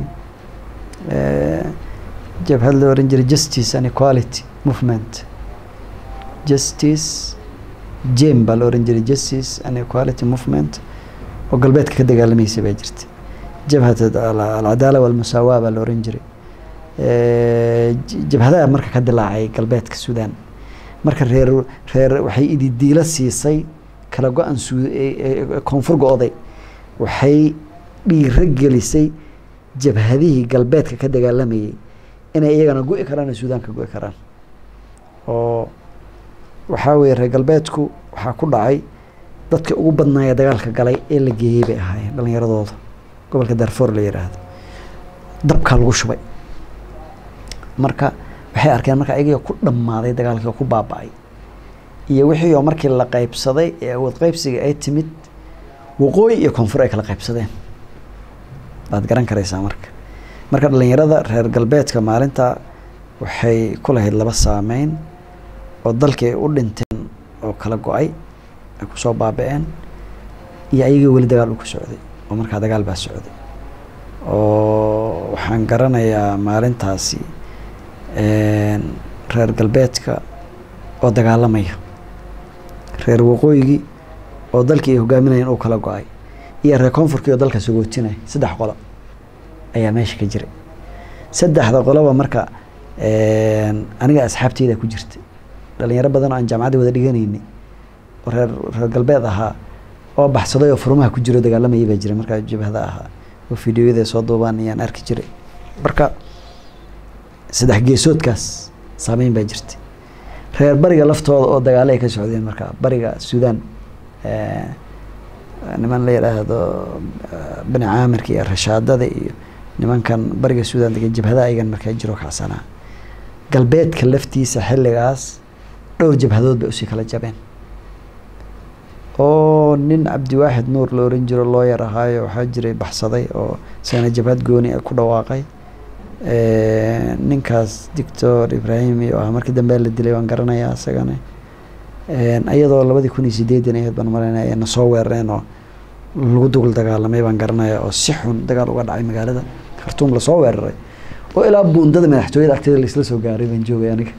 jabhad la oran jiray Justice and Equality Movement Justice Jemba la oran jiray Justice and Equality Movement oo galbeedka ka dagaalamaysa bay jirtay jabhada al-Adala wal-Musawaa la oran jiray jabhada marka ka dilaacay galbeedka Suudaan marka reer waxay ididiila siisay kala go'an koonfur go'day waxay dhiira gelisay jabhadihii galbeedka ka dagaalamayay inay iyagana go'i karaan Suudaan ka go'i karaan oo waxa weey reer galbeedku waxa ku dhacay dadka ugu badnaaya dagaalka galay ee la geeyay bay ahaayeen dhalinyaradooda gobolka Darfur la yiraahdo dabka lagu shubay marka waxay arkeen marka ayaga ku dhamaaday dagaalkii ku baaba'ay iyo wixii oo markii la qaybsaday ee wad qaybsiga ay timid waqooyi iyo koonfur ay kala qaybsadeen baad garan karaysaa marka dhalinyarada reer galbeedka maalinta waxay ku lahayd laba saameyn oo dalkii u dhinteen oo kala go'ay ay ku soo baaba'een iyo ayaga wali dagaal u ku socday oo marka dagaal baa socday oo waxaan garanayaa maalintaasi reer galbeedka oo dagaalamaya reer waqooyigi oo dalkii hogaaminayeen oo kala go'ay iyo reer koonfurkii oo dalka sagootinay saddex qolo ayaa meesha ka jiray saddexda qoloba marka aniga asxaabteyda ku jirtay dhalinyaro badan oo aan jaamacada wada dhiganaynay oo reer galbeed ahaa oo baxsaday oo furmaha ku jiro dagaalamay baa jiray marka jabhada ahaa oo fiidiyoyada soo duubaan ayaan arki jiray marka saddex geesoodkaas saameyn baa jirtay reer bariga laftooda oo dagaalay ka socdeen marka bariga Suudaan niman la yiraahdo bani Aamirka iyo Rashaadada iyo nimankan bariga Suudaan degan jabhada ayagan markay jiro kacsana galbeedka laftiisa xilligaas dhowr jabhadood bay u sii kala jabeen oo nin Cabdiwaaxid Nuur la oran jiro lawyer ahaayo waxa jiray baxsaday oo sana jabhad gooni ku dhawaaqay ninkaas Dr. Ibrahim iyo markii dambe la dilay waan garanayaa asagana ayadoo 2008 ay baan mareynay na soo weerareen oo lagu dugul dagaalamay baan garanayaa oo si xun dagaal uga dhacay magaalada Khartoum la soo weeraray oo ilaa buundada madaxtooyada agteeda la isla soo gaaray baan joogay aniga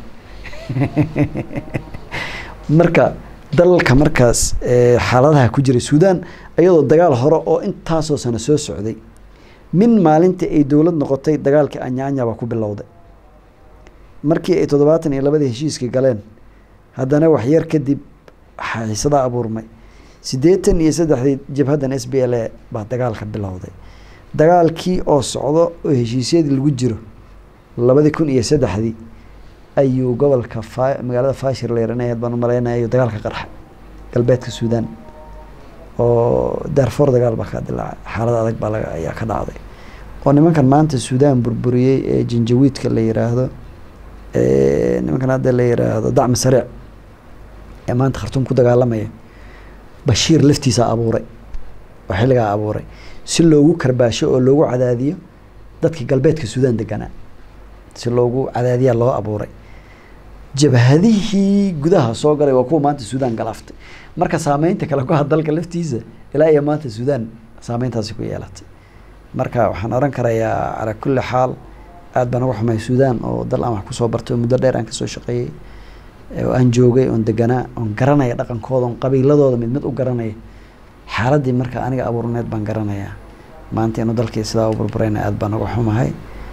marka dalka markaas xaaladaha ku jiray Suudaan ayadoo dagaal hore oo intaas oo sano soo socday min maalintii ay dawlad noqotay dagaalkii Anyaanya ba ku bilowday markii ay 72 heshiiska galeen haddana wax yar kadib xaysada abuurmay 83 jabhadan SPLA baa dagaalka bilowday dagaalkii oo socdo oo heshiisyadii lagu jiro 2000 iyo 3 ayuu gobolka magaalada Fashir la yiraahdo baan u maleynayo dagaalka qarxa galbeedka Suudaan oo Darfur dagaal baa ka dilaacay xaalad adag baa ayaa ka dhacday oo nimankan maanta Suudaan burburiyay ee Janjawiidka la yiraahdo nimankan hadda la yiraahdo dacm sariic ee maanta Khartoum ku dagaalamaya Bashir laftiisa abuuray oo xilliga abuuray si loogu karbaasho oo loogu cadaadiyo dadka galbeedka Suudaan deganaa si loogu cadaadiya loo abuuray jabhadihii gudaha soo galay waa kuwa maanta Suudaan galaftay marka saameynta kala ku hadalka laftiisa ilaa iyo maanta Suudaan saameyntaasi ku yeelatay marka waxaan oran karayaa ala kulli xaal aad baan uga xumay Suudaan oo dal aan wax ku soo bartay muddo dheer aan ka soo shaqeeyay oo aan joogay oo deganaa oo garanaya dhaqankooda oo qabiiladooda mid u garanaya xaaladii marka aniga abuurneed baan garanayaa maanta inuu dalkii sidaa u burburayna aad baan uga xumahay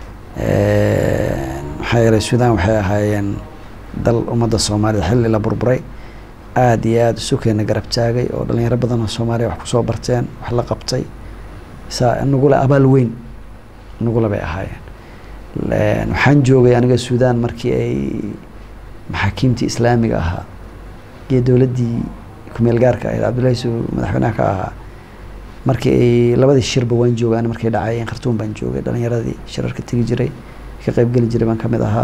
maxaa yeelay Suudaan waxay ahaayeen dal ummadda Soomaaliya xilli la burburay aad iyo aad suuqeena garab taagay oo dhalinyaro badan oo Soomaaliya wax ku soo barteen wax la qabtay saa nugula abaal weyn nugula bay ahaayeen waxaan joogay aniga Suudaan markii ay maxaakiimtii islaamiga ahaa iyo dawladdii ku meel gaarka ah Abdullaahi madaxweynaha ka ahaa markii ay labadii shirba waan joogay markii dhacay Khartoum baan joogay dhalinyaradii shirarka tagi jiray ka qayb gali jiray baan kamid ahaa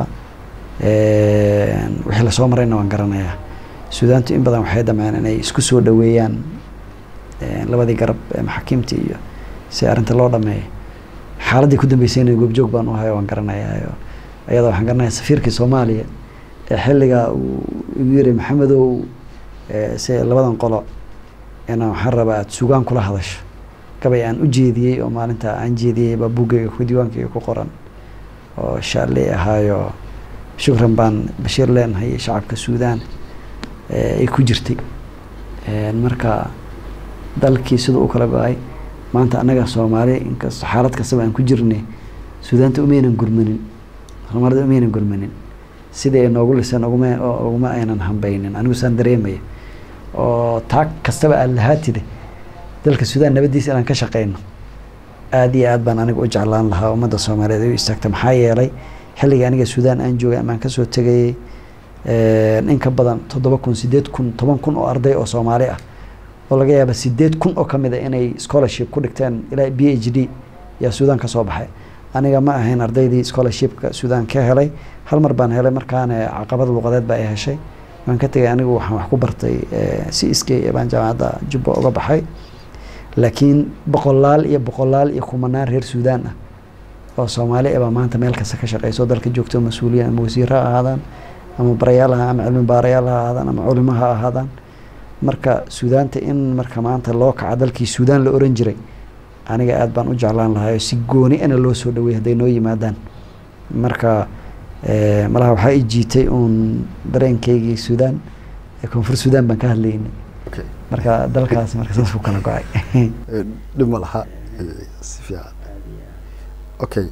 wixii la soo marayna waan garanayaa Suudaantu in badan waxay damceen inay isku soo dhaweeyaan labadii garab ee maxaakiimtii iyo si arinta loo dhameeyo xaaladii ku dambeysayna goobjoog baan u hayo waan garanayaa ayada waxaan garanayaa safiirkii Soomaaliya ee xilliga uu igu yiri Maxamedow si labadan qolo inaan waxaan rabaa aad suugaan kula hadasho gabay aan u jeediyay oo maalinta aan jeediyay baa buugayga ku diiwaankayga ku qoran oo shaalay ahaayo shukran baan Bashir leenahay shacabka Suudaan ay ku jirtay marka dalkii sidoo u kala go'ay maanta anaga Soomaali inkastoo xaalad kasta aan ku jirnay Suudaanta umeenan gurmanin Soomaalida umeenan gurmanin sidee noogu lisan uguma aynan hambaynin anigu saan dareemay oo taag kastaba aan lahaatide dalka Suudaan nabadiisa inaan ka shaqeyno aad iyo aad baan anigu u jeclaan lahaa ummadda Soomaaliyeed ay istaagtay maxaa yeelay xilliga aniga Suudaan aan joogay ama ka soo tagay in ka badan 7,000 8,000 10,000 oo arday oo Soomaali ah oo laga yaabo 8,000 oo kamid ah inay scholarship ku dhigteen ilaa PhD ya Suudaan ka soo baxay aniga ma ahayn ardaydii scholarship-ka Suudaan ka helay hal mar baan helay markaan caqabad luqadeed baa ay heshay waan ka tagay anigu waxaan wax ku bartay CSK baan jaamacadda Jubba uga baxay laakiin boqolaal iyo kumanaan reer Suudaan ah oo Soomaali ah maanta meel kasta ka shaqeyso dalka joogto mas'uuliyiin ama wasiirro ahaadaan ama barayaal ama cilmi baarayaal ahaadaan ama culimo ahaadaan marka Suudaanta in marka maanta loo kaca dalkii Suudaan la oran jiray aniga aad baan u jeclaan lahaa si gooni ana loo soo dhaweeyay haday noo yimaadaan marka malaha waxa ay jiitay dareenkaygii Suudaan ee koonfur Suudaan baan ka hadlaynay marka dalkaas marka saas u kala go'ay dhima laha si fiican okay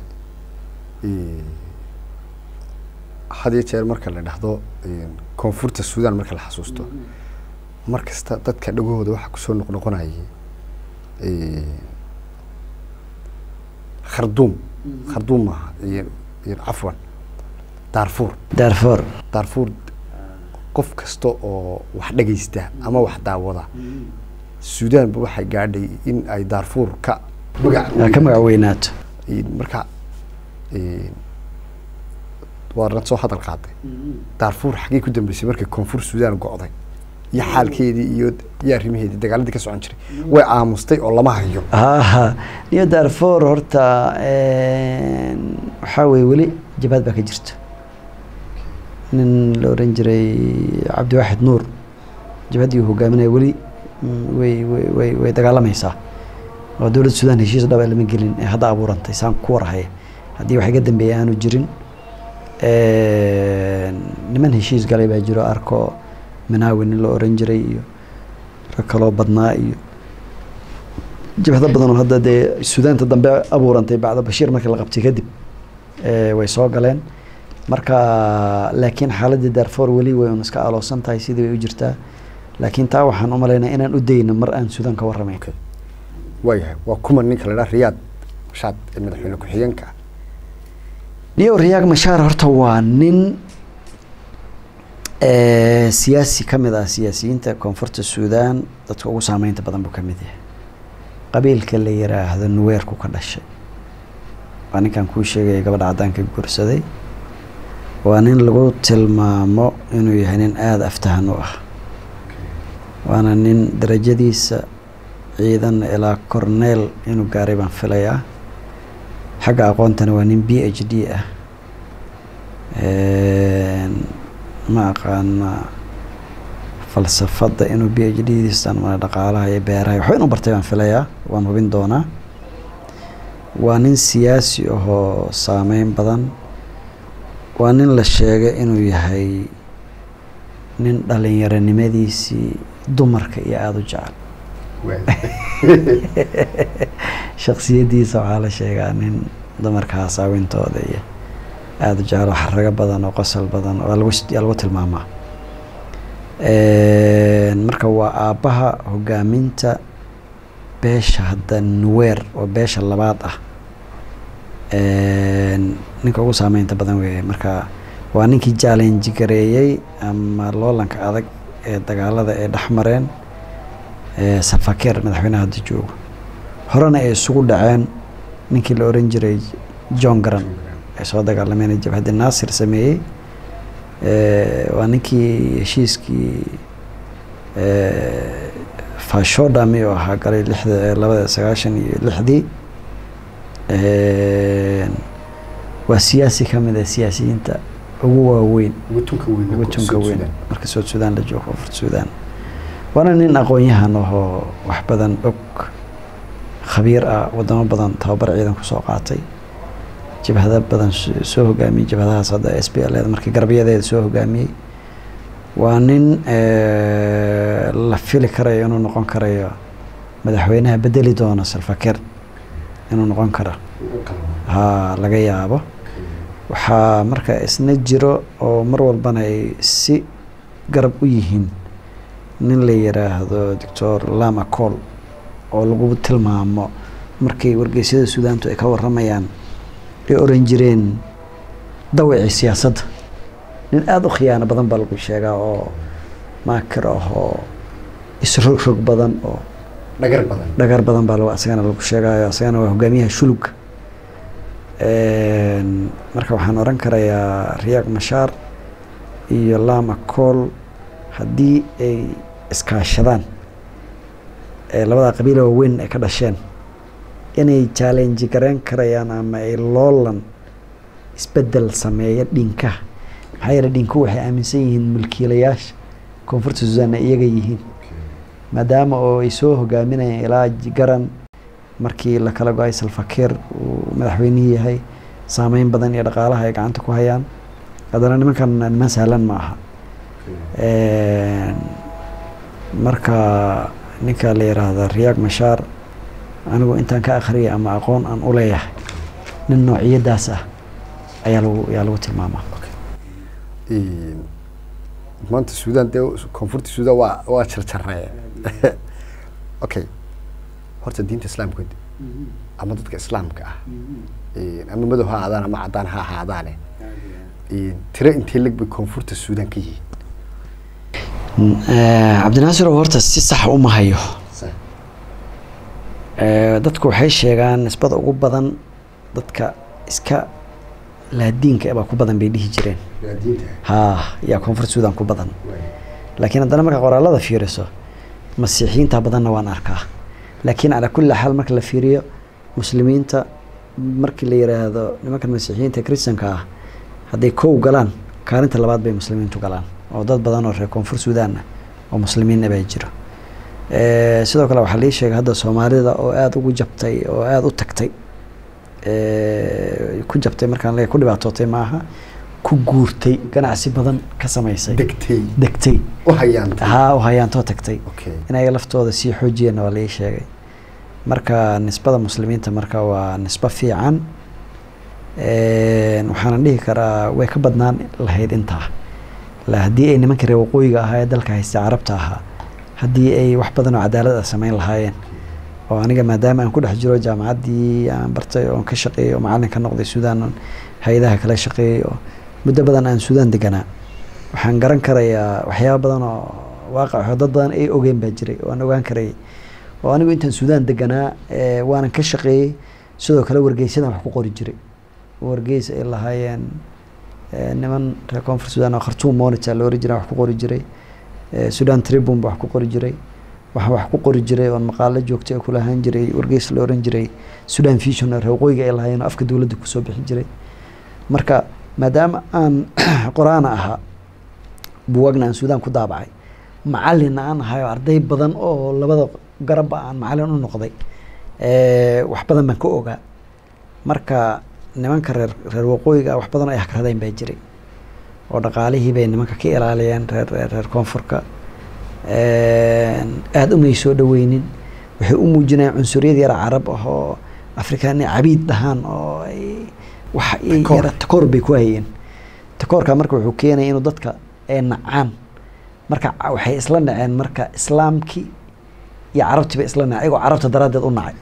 hadii jeer marka la dhaxdo koonfurta Suudaan marka la xasuusto markasta dadka dhagahooda waxa ku soo noqnoqonayay Khartoum عفوا دارفور qof kasta oo wax dhageysta ama wax daawada Suudaan waxay gaadhay in ay Darfur ka magaweynaato marka waan soo hadal qaaday Darfur xaqii ku dambeysay markii koonfur Suudaan go'day iyo xaalkeedii iyo arrimaheedii dagaaladii ka socon jiray way aamustay oo lama hayo iyo Darfur horta waxa way wali jabad baa ka jirta nin la oran jiray Cabdiwaxid Nuur jabadii uu hogaaminay wali way dagaalamaysaa oo dawladda Suudaan heshiis dhab lama gelin ee hadda abuurantay saan ku warhay hadii wax iga dambeeyay aanu jirin niman heshiis galay baa jiro arko مناوين اللي أورنجري ركلوا بدنائي جبهة بدن وهذا ده السودان تدمر أبو رنتي بعد بشير مركل لقبتي كذب ويساق لين مركا لكن حالة دارفور ولي ونسك على صنطة يصير ويجرتا لكن تاو حن أمرنا إن ندين مرة السودان كورمي ويه وكم النك لله رياض شاد المدحين كحيانك Leo Riek Machar horta waa nin siyaasi ka mid ah siyaasiyiinta koonfurta Suudaan dadka ugu saameynta badan buu ka mid yahay qabiilka la yiraahdo Nuweer ku ka dhashay waa ninkan ku sheegay gabadha cadaanka guursaday waa nin lagu tilmaamo inuu yahay nin aad aftahan u ah waana nin darajadiisa ciidan ilaa cornel inuu gaaray baan filayaa xagga aqoontana waa nin PhD ah ma aqaana falsafada inuu PhD-diisan ma dhaqaalaha iyo beeraha waxa inuu bartay baan filayaa waan hubin doonaa waa nin siyaasi oo saameyn badan waa nin la sheegay inuu yahay nin dhalinyaronimadiisii dumarka iyo aad u jecel shakhsiyadiisa waxaa la sheegaa nin dumarka hasaawintooda iyo aad u jecel xaraga badan oo qosol badan oo lagu tilmaamaa marka waa aabbaha hogaaminta beesha hadda Nuweer oo beesha labaad ah ninka ugu saameynta badan weeye marka waa ninkii challenge gareeyay ama loolanka adag ee dagaalada ee dhaxmareen Salva Kiir madaxweynaha hadda jooga horena ay isugu dhaceen ninkii la oran jiray John Garang ee soo dagaalameen jabhadda Nasir sameeyay waa ninkii heshiiskii Fashoda miyo ahaa galay 1996 waa siyaasi ka mid ah siyaasiyiinta ugu waaweyn ugu tunka weyn marka South Sudan la joogo Koonfurta Suudaan waana nin aqoon-yahan oo wax badan og khabiir ah wadamo badan tababar ciidan ku soo qaatay jabhada badan soo hogaamiyay jabhadahaas hadda SPLA markii garbiyadeeda soo hogaamiyay waa nin la fili karayo inuu noqon karayo madaxweynaha bedeli doona Salva Kiir inuu noqon karo laga yaabo waxaa marka isna jiro oo mar walbana ay si garab u yihiin nin la yiraahdo Dr. Lam Akol oo lagu tilmaamo markii wargeysyada Suudaantu ay ka waramayaan ay oran jireen dawci siyaasadda nin aad u khiyaano badan baa lagu sheegaa oo maakir ah oo isrog badan oo dhagar badan baa asagana lagu sheegayo asagana waa hogaamiyaha shulug marka waxaan oran karayaa Riek Machar iyo Lam Akol haddii ay iskaashadaan labada qabiil oo weyn ay ka dhasheen inay challenge garan karayaan ama ay loolan isbedel sameeyo dhinka maxaa yeelay dhinku waxay aaminsan yihiin mulkiilayaasha koonfurta Suudaan iyaga yihiin maadaama oo ay soo hogaaminayaan ilaa garan markii la kala go'ay Salva Kiir uu madaxweynaha yahay saameyn badan iyo dhaqaalaha ay gacanta ku hayaan hadana nimankan ma sahlan ma aha marka ninka la yiraahdo Riek Machar anigu intaan ka akhriyay ama aqoon aan u leeyahay nin noociyadaas ah ayaa lagu tilmaamaa maanta Suudaan koonfurta Suudaan waa jarjarnay okay horta diinta islaamka ama dadka islaamka ah ama madow ha aadaan ama cadaan ha ahaadaan tira intii lagba koonfurta Suudaan ka yihiin Cabdinaasir horta si sax uma hayo dadku waxay sheegaan nisbada ugu badan dadka iska laadiinka ee ku badan bay dhihi jireen yaa koonfurta Suudaan ku badan laakiin haddana marka qoraalada fiiriso masiixiinta badanna waan arkaa laakiin ala kulli xal marka la fiiriyo muslimiinta markii la yiraahdo nimanka masiixiinta Kristianka ah haday koow galaan kaalinta labaad bay muslimiintu galaan oo dad badan oo reer koonfur Suudaan oo muslimiin ay jiro sidoo kale waxa la sheegay hadda Soomaalida oo aad ugu jabtay oo aad u tagtay ku jabtay markaan la ku dhibaatootay maaha ku guurtay ganacsi badan ka sameysay degtay u hayaanto tagtay inay laftooda si xoojiyeen waa la sheegay marka nisbada muslimiinta marka waa nisba fiican waxaan dhihi karaa way ka badnaan lahayd intaa la hadii ay nimanka reer waqooyiga ahaa ee dalka haysta Carabta ahaa hadii ay wax badan oo cadaalad ah sameyn lahaayeen oo aniga maadaama aan ku dhex jiro jaamacaddii aan bartay oo ka shaqeeyay oo macallin ka noqday Suudaan hay'adaha kala shaqeeyay oo muddo badan aan Suudaan deganaa waxaan garan karayaa waxyaabo badan oo waaqac dad badan ay ogeen baa jiray oo aan ogaan karay oo anigu intaan Suudaan deganaa waanan ka shaqeeyay sidoo kale wargeysyada wax ku qori jiray wargeys ay lahaayeen niman reer koonfur Suudaan oo Khartoum Monitor la oran jiray wax ku qori jiray Sudan Tribune wax ku qori jiray wax ku qori jiray oo maqaalo joogto ah kula ahaan jiray wargeys la oran jiray Sudan Vision oo waqooyiga ay lahaayeen afka dawladda ku soo bixi jiray marka maadaama aan quraan ahaa buugna aan Suudaan ku daabacay macallin aan ahay arday badan oo labada garab aan macallin u noqday wax badan baan ka ogaa marka nimanka reer waqooyiga wax badan ay hakradeen baa jiray oo dhaqaalihii bay nimanka ka ilaaliyeen reer koonfurka aad uma soo dhaweynin waxay u muujinayaan cunsuriyad yar carab ah oo afrikaan cabiid dhahan oo wax yar takoor bay ku hayeen takoorka marka wuxuu keenay inuu dadka ay nacaan marka waxay isla naceen marka islaamkii iyo carabtii bay isla naceen ayagoo carabta daraadeed u nacay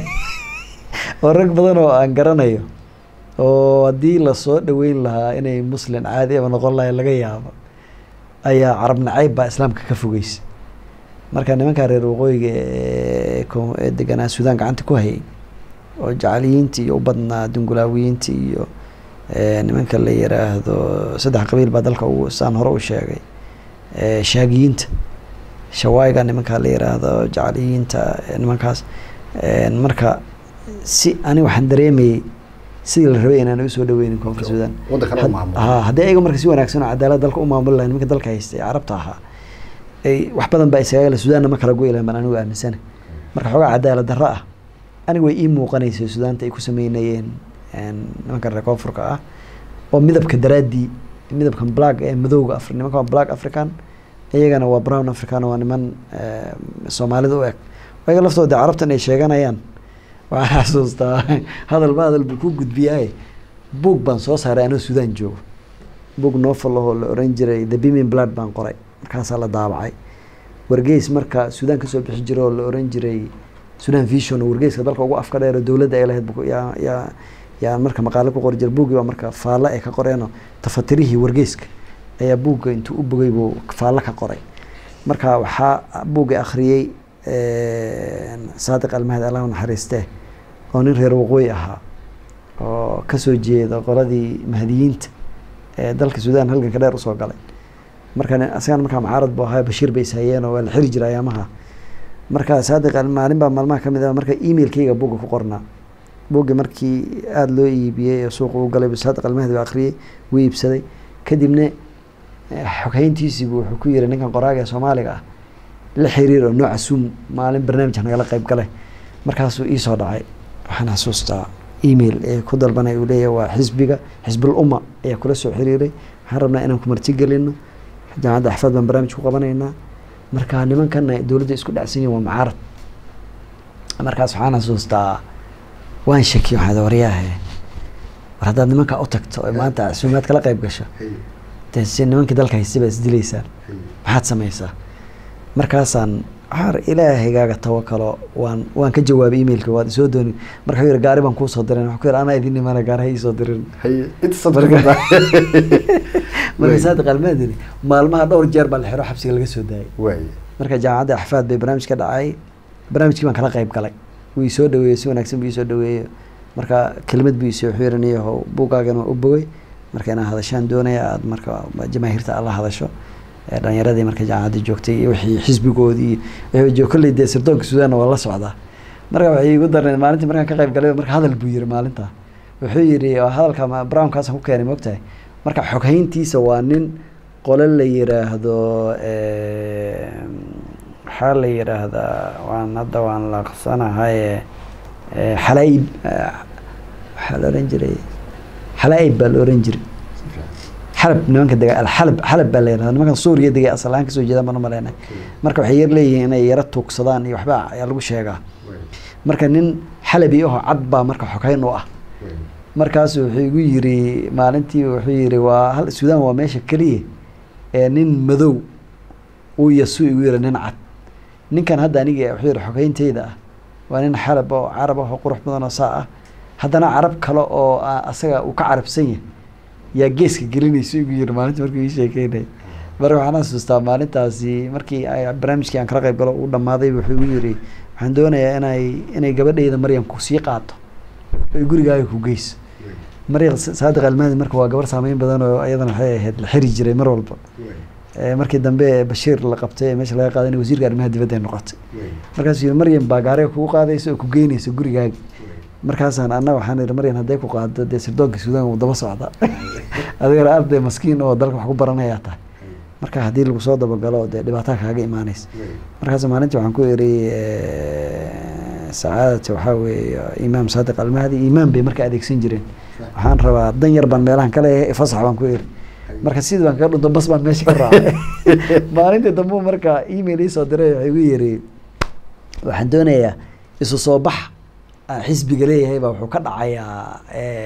oo rag badan oo aan garanayo oo haddii la soo dhaweyn lahaa inay muslim caadi ah noqon lahayn laga yaabo ayaa carab nacayb baa islaamka ka fogeysay marka nimanka reer waqooyiga ee deganaa Suudaan gacanta ku hayay oo jacaliyiintii iyo u badnaa dungulaawiyiintii iyo nimanka la yiraahdo saddex qabiil baa dalka uu saan hore u sheegay shaagiyiinta shawaayiga nimanka la yiraahdo jacaliyiinta nimankaas marka si ani waxaan dareemayay sidii la rabay inaan u soo dhaweynin koonfur Suudaan haddii ayaga marka si wanaagsan oo cadaalad dalka u maamul lahayn nimanka dalka haystay carabta ahaa ay wax badan baa isaga Suudaan ma kala go'ay lahayn anigu aaminsan marka xogaa cadaalad darro ah anigu way ii muuqanaysay Suudaanta ay ku sameynayeen nimanka reer koonfurka ah oo midabka daraadii midabkan black ee madowga nimanka black African iyagana waa brown African waa niman Soomaalida u eg ayaga laftooda carabtan ay sheeganayaan waxaan xasuustaa hadal buu ku gudbiyay book baan soo saaray anoo Suudaan joogo book novel oo la oran jiray The Beaming Blood baan qoray markaas la daabacay wargeys marka Suudaan ka soo bixi jiray oo la oran jiray Sudan Vision wargeyska dalka ugu afka dheer dawladda ay lahayd yaa marka maqaalo ku qori jiray book marka faala ay ka qoreen tafatirihii wargeyska ayaa book intuu u bogay buu faala ka qoray marka waxa book akhriyay Saadiq Almahdi Allah naxariiste oo nin reer waqooyi ahaa oo ka soo jeeda qoladii mahdiyiinta ee dalka Suudaan halkan ka dheer u soo galay marka asagan marka mucaarad buu ahaa Bashiir bay saayeen oo la xiri jiray ayamaha marka Saadiq maalin baa maalmaha kamid ah marka emailkayga buuga ku qornaa buuga markii aad loo iibiyay suuqa u galay Saadiq Almahdi baa akhriyay wuu iibsaday kadibna xoghayntiisii wuxuu ku yiri ninkan qoraaga Soomaaliga ah la xiriir oo nooc asum maalin barnaamij naga qayb galay markaas uu ii soo dhacay waxaan xasuustaa email ee ku dalbanay uu leeyahay waa xisbul umma ee kula soo xiriiray waxaan rabnaa inaan ku marti galino jaamacadda Axfad baan barnaamij ku qabanaynaa marka nimankan dawladda isku dhacsan yihiin waa mucaarad markaas waxaan xasuustaa waan shakiyo waxaan wariyahay war haddaad nimanka u tagto oo maanta casuumaad kala qayb gasho si nimankii dalka haystay baa isdilaysaan maxaad samaysaa markaasaan har ilaahayga tawakalo waan ka jawaabay emailka waad soo dooni marka yar gaari baan ku soo diray waxa ku yar ana idin imaan gaari soo dirin inta sabarka marka Saadiq Almahdi maalmaha dhowr jeer baa la xiro xabsiga laga soo daayay marka jaamacadda Axfad bay barnaamij ka dhacay barnaamijkii baan kala qayb galay wuu soo dhaweeyay si wanaagsan buu soo dhaweeyay marka kelmad buu soo xiranayay buugaagana u bogay marka inaan hadashaan doonaya aad marka jamaahiirta Allah hadasho dhalinyaradii marka jaamacadda joogtay wixii xisbigoodii joogay sirdoonka Suudaan waa la socdaa marka waxay igu dareen maalintii markaan ka qayb galay marka hadal buu yiri maalinta wuxuu yiri hadalka Brown kaas ku keenay moogtahay marka xoghayntiisa waa nin qolo la yiraahdo waxa la yiraahdaa waan la qasanahay xalayb waxa la oran jiray xalayb baa la oran jiray حلب نمانك دقا الحلب بالله نمانك سوريا دقا أصلاً كسو جدا ما نملينا مركب حير لي إنه يرتوك صدان يوحبا يلقو شيئا مركب نين حلبي يوها عدبا مركب حكاين واه مركز وحيري مالنتي وحيري وهل السودان وماشي كليه نين مذو ويسوي وير نين عد نين كان هذا نيجي وحير حكاين تيدا waa nin xalab oo carab ah oo qurux badan oo saa ah haddana carab kale oo asaga uu ka carabsan yahay yaa geeska gelinaysa igu yiri maalintii markii ii sheekeynay marka waxaan xasuustaa maalintaasi markii ay barnaamijkii aan kala qayb galo uu dhamaaday wuxuu igu yiri waxaan doonayaa inay gabadhayda Maryam ku sii qaato oo gurigaaga ku geyso Maryam Saadiq Almaadi marka waa gabar saameyn badan oo ayadana waxay ahayd la xiri jiray mar walba markii dambe Bashiir la qabtay meesha laga qaaday wasiirka arrimaha dibadda ay noqotay markaas yiri Maryam baa gaari ku qaadayso oo ku geynayso gurigaaga markaasaan anna waxaan iri Maryam haday ku qaado sirdoonka Suudaan uu daba socda adiga arday maskiin oo dalka wax ku baranaya tahay marka hadii lagu soo daba galo dhibaato kaaga iimaanaysa markaas maalintii waxaan ku iri saacada waxa weeye Imaam Saadiq Almahdi imaam bay marka adeegsan jireen waxaan rabaa dan yar baan meelahan kale fasax baan ku iri marka sidii baan ka dhunto bas baan meesha ka raacay maalintii dambe marka email soo diray waxa igu yiri waxaan doonayaa isu soo bax xisbiga leeyahay baa wuxuu ka dhacayaa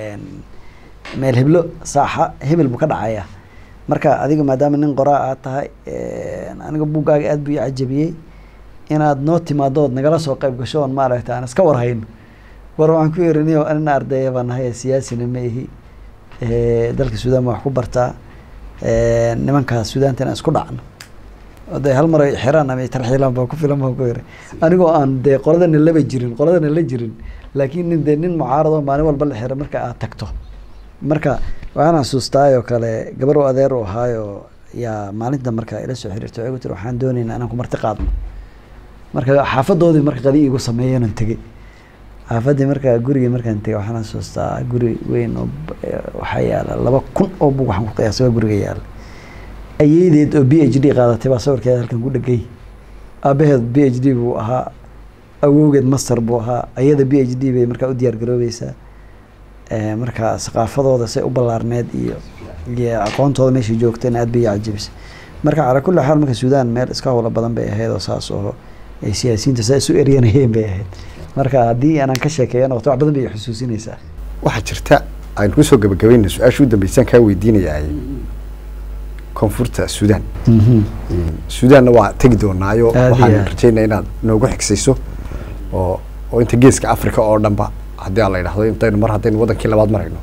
meel heblo saaxa hebel buu ka dhacayaa marka adiga maadaama nin qoraa aad tahay aniga buugaaga aad buu cajabiyay inaad noo timaado nagala soo qayb gasho oo maaragtay aan iska warhayno war waxaan ku yeerinayo anna ardayda baan ahay siyaasina ma ihi dalka Suudaan wax ku bartaa nimanka Suudaanta isku dhacno oday hal mar ay xiraan ama tarxiilan baa ku filan baan ku yeeray anigoo aan de qoladana laba jirin laakiin nin mucaarado maalin walba la xiro marka aad tagto marka waxaan xasuustaayo kale gabar oo adeer oo haayo yaa maalinta marka ila soo xiriirtay ay tiri waxaan doonaynaa inaan ku marti qaadno marka xaafadoodii marka qadi igu sameeyeen tagay xaafadii marka guriga markaan tagay waxaan xasuustaa guri weyn oo waxa yaala 2,000 oo buug waxaan ku qiyaasay guriga yaala ayeedeed oo PhD qaadatay baa sawirkeeda halkan ku dhagay aabaheed PhD buu ahaa awowgeed master buu ahaa ayada PhD bay marka u diyaar garoobaysaa marka saqaafadooda say u ballaarneed iyo aqoontooda meesha joogteen aad bay cajabisay marka ala kulli xaal marka Suudaan meel iska hawla badan bay ahayd oo saas oo ay siyaasiyiinta saas u eryanayeen bay ahayd marka hadii aan ka sheekeeyno wax badan bay xusuusinaysaa waxa jirta aan ku soo gabagabeynay su'aasha u dambaysan ka weydiinayay koonfurta Suudaan Suudaan waa tagi doonaayo waxaan rajaynayaa inaad noogu xigsayso oo inta geeska Afrika oo dhanba hadii la yiraahdo intaynu mar hadaynu wadankii labaad marayno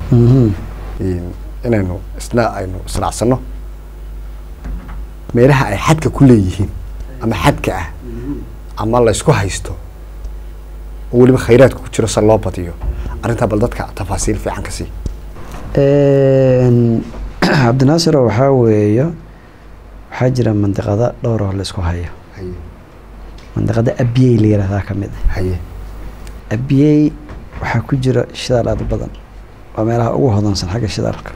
inaynu aynu israacsano meelaha ay xadka ku leeyihiin ama xadka ah ama la isku haysto oo waliba khayraadku ku jiro sal loo badiyo arinta bal dadka tafaasiil fiican ka sii Cabdinaasir waxa weeyo waxa jira mantiqada dhowr oo la isku hayo mantiqada Abiyay la yiraahdaa kamid Abiyay waxa ku jira shidaal aad badan oo meelaha ugu hodansan xagga shidaalka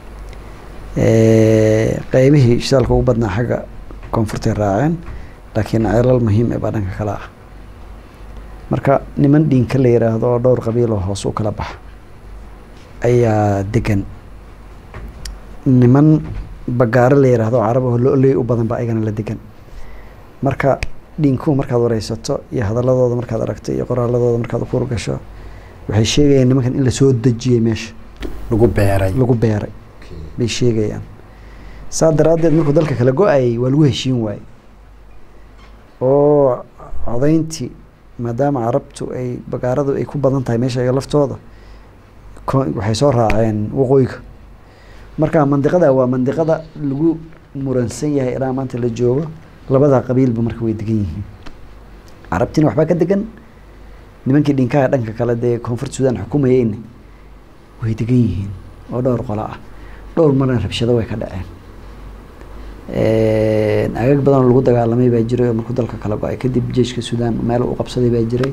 qaybihii shidaalka ugu badnaa xagga koonfurta raaceen laakiin ceelal muhiim ah badanka kala ah marka niman diinka la yiraahdo oo dhowr qabiil oo hoos u kala bax ayaa degan niman bagaaro la yiraahdo carab oo loo u badan ba ayagana la degan marka diinku markaad wareysato iyo hadaladooda markaad aragto iyo qoraaladooda markaad ku rugasho waxay sheegayaan nimankan in la soo dajiyay meesha lagu beeray bay sheegayaan saadaradeed markuu dalka kala go'ay waa lagu heshiin waay oo codayntii maadaama carabtu ay bagaaradu ay ku badan tahay meesha ay laftooda waxay soo raaceen waqooyiga marka mandiqada waa mandiqada lagu muransan yahay ilaa maanta la joogo labada qabiilba marka way degan yihiin carabtina waxba ka degan nimankii dhinkaha dhanka kale de koonfurta Suudaan xukumayeen way degan yihiin oo dhowr qola ah dhowr maran rabshado way ka dhaceen agag badan lagu dagaalamay baa jiray markuu dalka kala go'ay kadib jeeshka Suudaan meel uu qabsaday baa jiray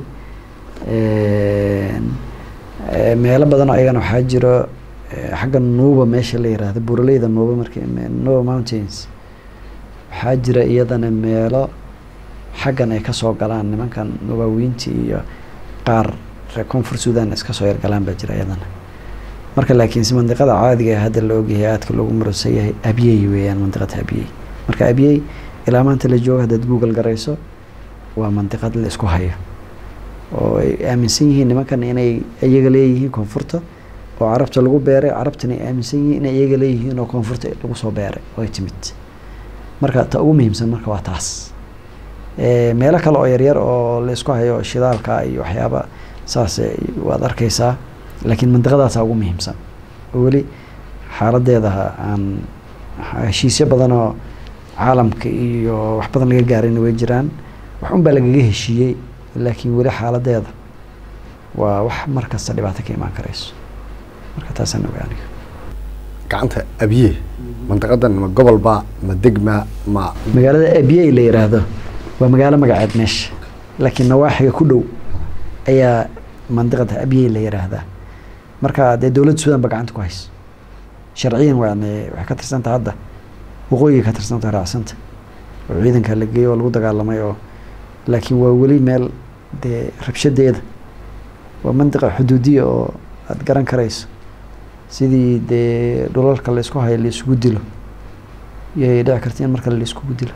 meelo badan oo ayagana waxa jiro xagga Nuuba meesha la yiraahdo buraleyda Nuuba markii Nuuba Mountains waxa jira iyadana meelo xaggan ay ka soo galaan nimankan Nuubawiinti iyo qaar koonfur Suudaan iska soo yargalaan baa jira iyadana marka laakiin si mantiqada caadiga ah hadda la ogyahay aadka loogu muransan yahay Abiyay weeyaan mantiqada Abiyay marka Abiyay ilaa maanta la joogo hadda Google garayso waa mantiqad la isku hayo oo ay aaminsan yihiin nimankan inay iyaga leeyihiin koonfurta oo carabta lagu beeray carabtana ay aaminsan yihiin inay iyaga leeyihiin oo koonfurta lagu soo beeray oo timid marka ta ugu muhiimsan marka waa taas meelo kale oo yaryar oo la isku hayo shidaalka iyo waxyaaba saas waad arkaysaa laakiin mandiqadaas ugu muhiimsan weli xaaladeeda aan heshiisyo badan oo caalamka iyo wax badan laga gaarin way jiraan wax un baa lagaga heshiiyey laakiin weli xaaladeeda waa wax markasta dhibaato ka imaan karayso marka taasaan ogaanay gacanta abiye mandiqadan ma gobolba ma degma ma magaalada abiye la yiraahdo waa magaalo magaceed meesha laakiin nawaaxiga ku dhow ayaa mandiqada abiye la yiraahdaa marka dawladda Suudaan ba gacanta ku hayso sharciyan waxay ka tirsantahay hadda waqooyiga ka tirsantahay raacsanta oo ciidanka la geeyo lagu dagaalamay oo laakiin waa weli meel rabshadeeda waa mandiqa xuduudiya oo aad garan karayso sidii dhulalka la isku hayo la isugu dilo yay dhici kartaa in marka la isugu dilo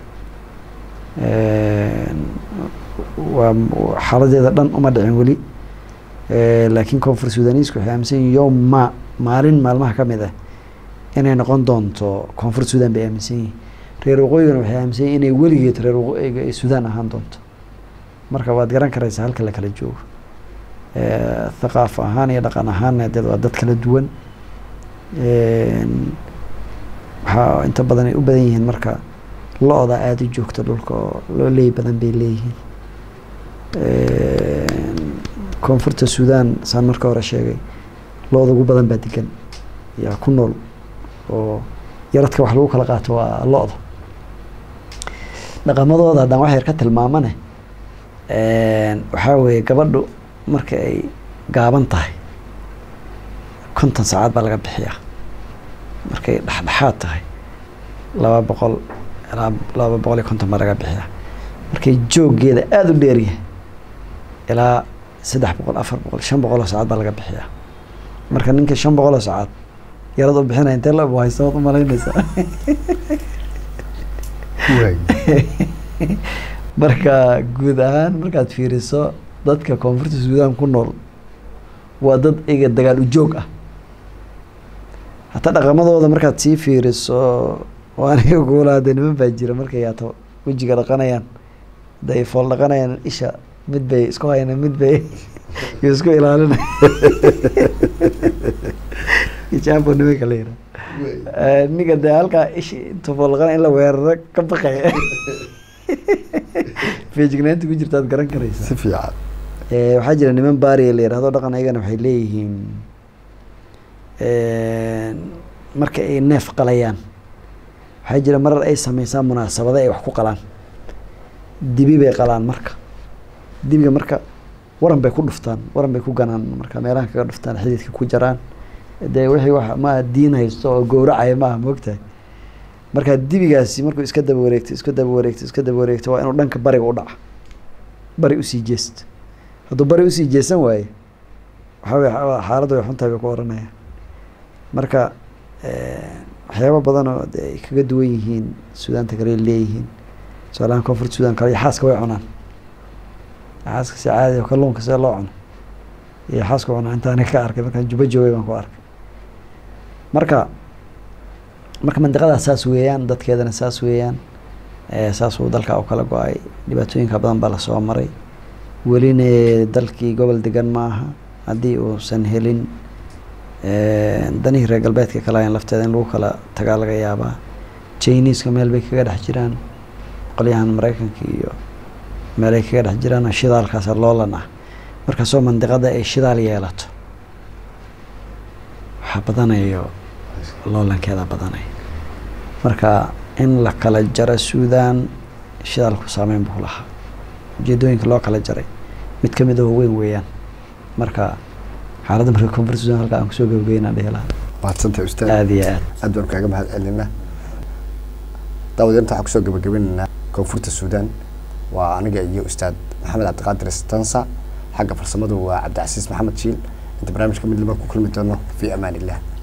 waa xaaladeeda dhan uma dhicin weli laakiin koonfur suudaaniisku waxay aaminsan yihiin yowm maalin maalmaha ka mid ah inay noqon doonto koonfur suudaan bay aaminsan yihiin reer waqooyigana waxay aaminsan yihiin inay weligeed reer waqooyiga ay suudaan ahaan doonto marka waad garan karaysaa halka la kala joogo thaqaafo ahaan iyo dhaqan ahaanna waa dad kala duwan waxaa inta badan ay u badan yihiin marka lo-da aada u joogta dhulka oo loo leey badan bay leeyihiin koonfurta suudaan saan marka hore sheegay lo-da ugu badan baa degan yaa ku nool oo yaradka wax lagu kala qaato waa lo-da dhaqamadooda haddaan wax yar ka tilmaamane waxaa weeye gabadhu marka ay gaaban tahay 50 saacaad baa laga bixiyaa markay dhexdhexaad tahay 200 ilaa 250 baa laga bixiyaa markay jooggeeda aada u dheer yahay ilaa 300 400 500 saacaad baa laga bixiyaa marka ninka 500 saacaad yarad u bixinaya intee la u haysto u malaynaysaa marka guud ahaan markaad fiiriso dadka koonfurta suudaan ku nool waa dad iga dagaal u joog ah hataa dhaqamadooda markaad sii fiiriso waan iga goolaade niman baa jira markay yaato wejiga dhaqanayaan haday fool dhaqanayaan isha mid bay isku hayaan mid bay isku ilaalinay ijaabo nimanka la yiraahdo niga de halkaa ishi inta fool dhaqan in la weeraro ka baqaya feejignaanta ku jirta aad garan karaysaa si fiican waxaa jira niman baariya la yiraahdo dhaqan ayagana waxay leeyihiin marka ay neef qalayaan waxaa jira marar ay sameysaan munaasabado ay wax ku qalaan dibi bay qalaan marka dibiga marka waran bay ku dhuftaan waran bay ku ganaan marka meelaha kaga dhuftaan xididka ku jaraan dee wixii wax ma diin haysto oo gowracaya maaha moogtahay marka dibigaasi markuu iska daba wareegto waa inuu dhanka bariga u dhaca bari usii jeesto hadduu bari usii jeesan waaye waxaa xaaladdu way xuntahay bay ku oranayaan marka waxyaabo badan oo de ay kaga duwan yihiin suudaanta kale leeyihiin tusaalahaan koonfurta suudaan kale iyo xaaska way cunaan xaaska si caadi oo kalluunka see loo cuno iyo xaaska cunaa intaani ka arkay markaan juba joogay baan ku arkay marka mandiqadaas saas weeyaan dadkeedana saas weeyaan saas uu dalka u kala go-ay dhibaatooyinka badan baa lasoo maray welina dalkii gobol degan maaha haddii uusan helin danihii reer galbeedka kale ayan lafteeda in lagu kala tagaa laga yaabaa Chinese-ka meel bay kaga dhex jiraan qolyahan Mareykanka iyo meel ay kaga dhex jiraan shidaalkaas loolan ah marka soo mandiqada ay shidaal yeelato waxa badanayo loolankeeda badanay marka in la kala jaro Suudaan shidaalku saameyn buu lahaa ujeedooyinka loo kala jaray mid ka mid ah weyn weeyaan marka xaaladda marka koonfurta Suudaan halka aan kusoo gabagabeynaa dheela maadsanta ustaad aad iyo aad baan kaaga mahad celinaa daawadinta waxaan kusoo gabagabeynaa koonfurta Suudaan waa aniga iyo ustaad Maxamed Cabdiqaadir Stansa xagga farsamadu waa Cabdi Casiis Maxamed Shiil inta barnaamijka mid laba ku kulmi doono fi amaan illah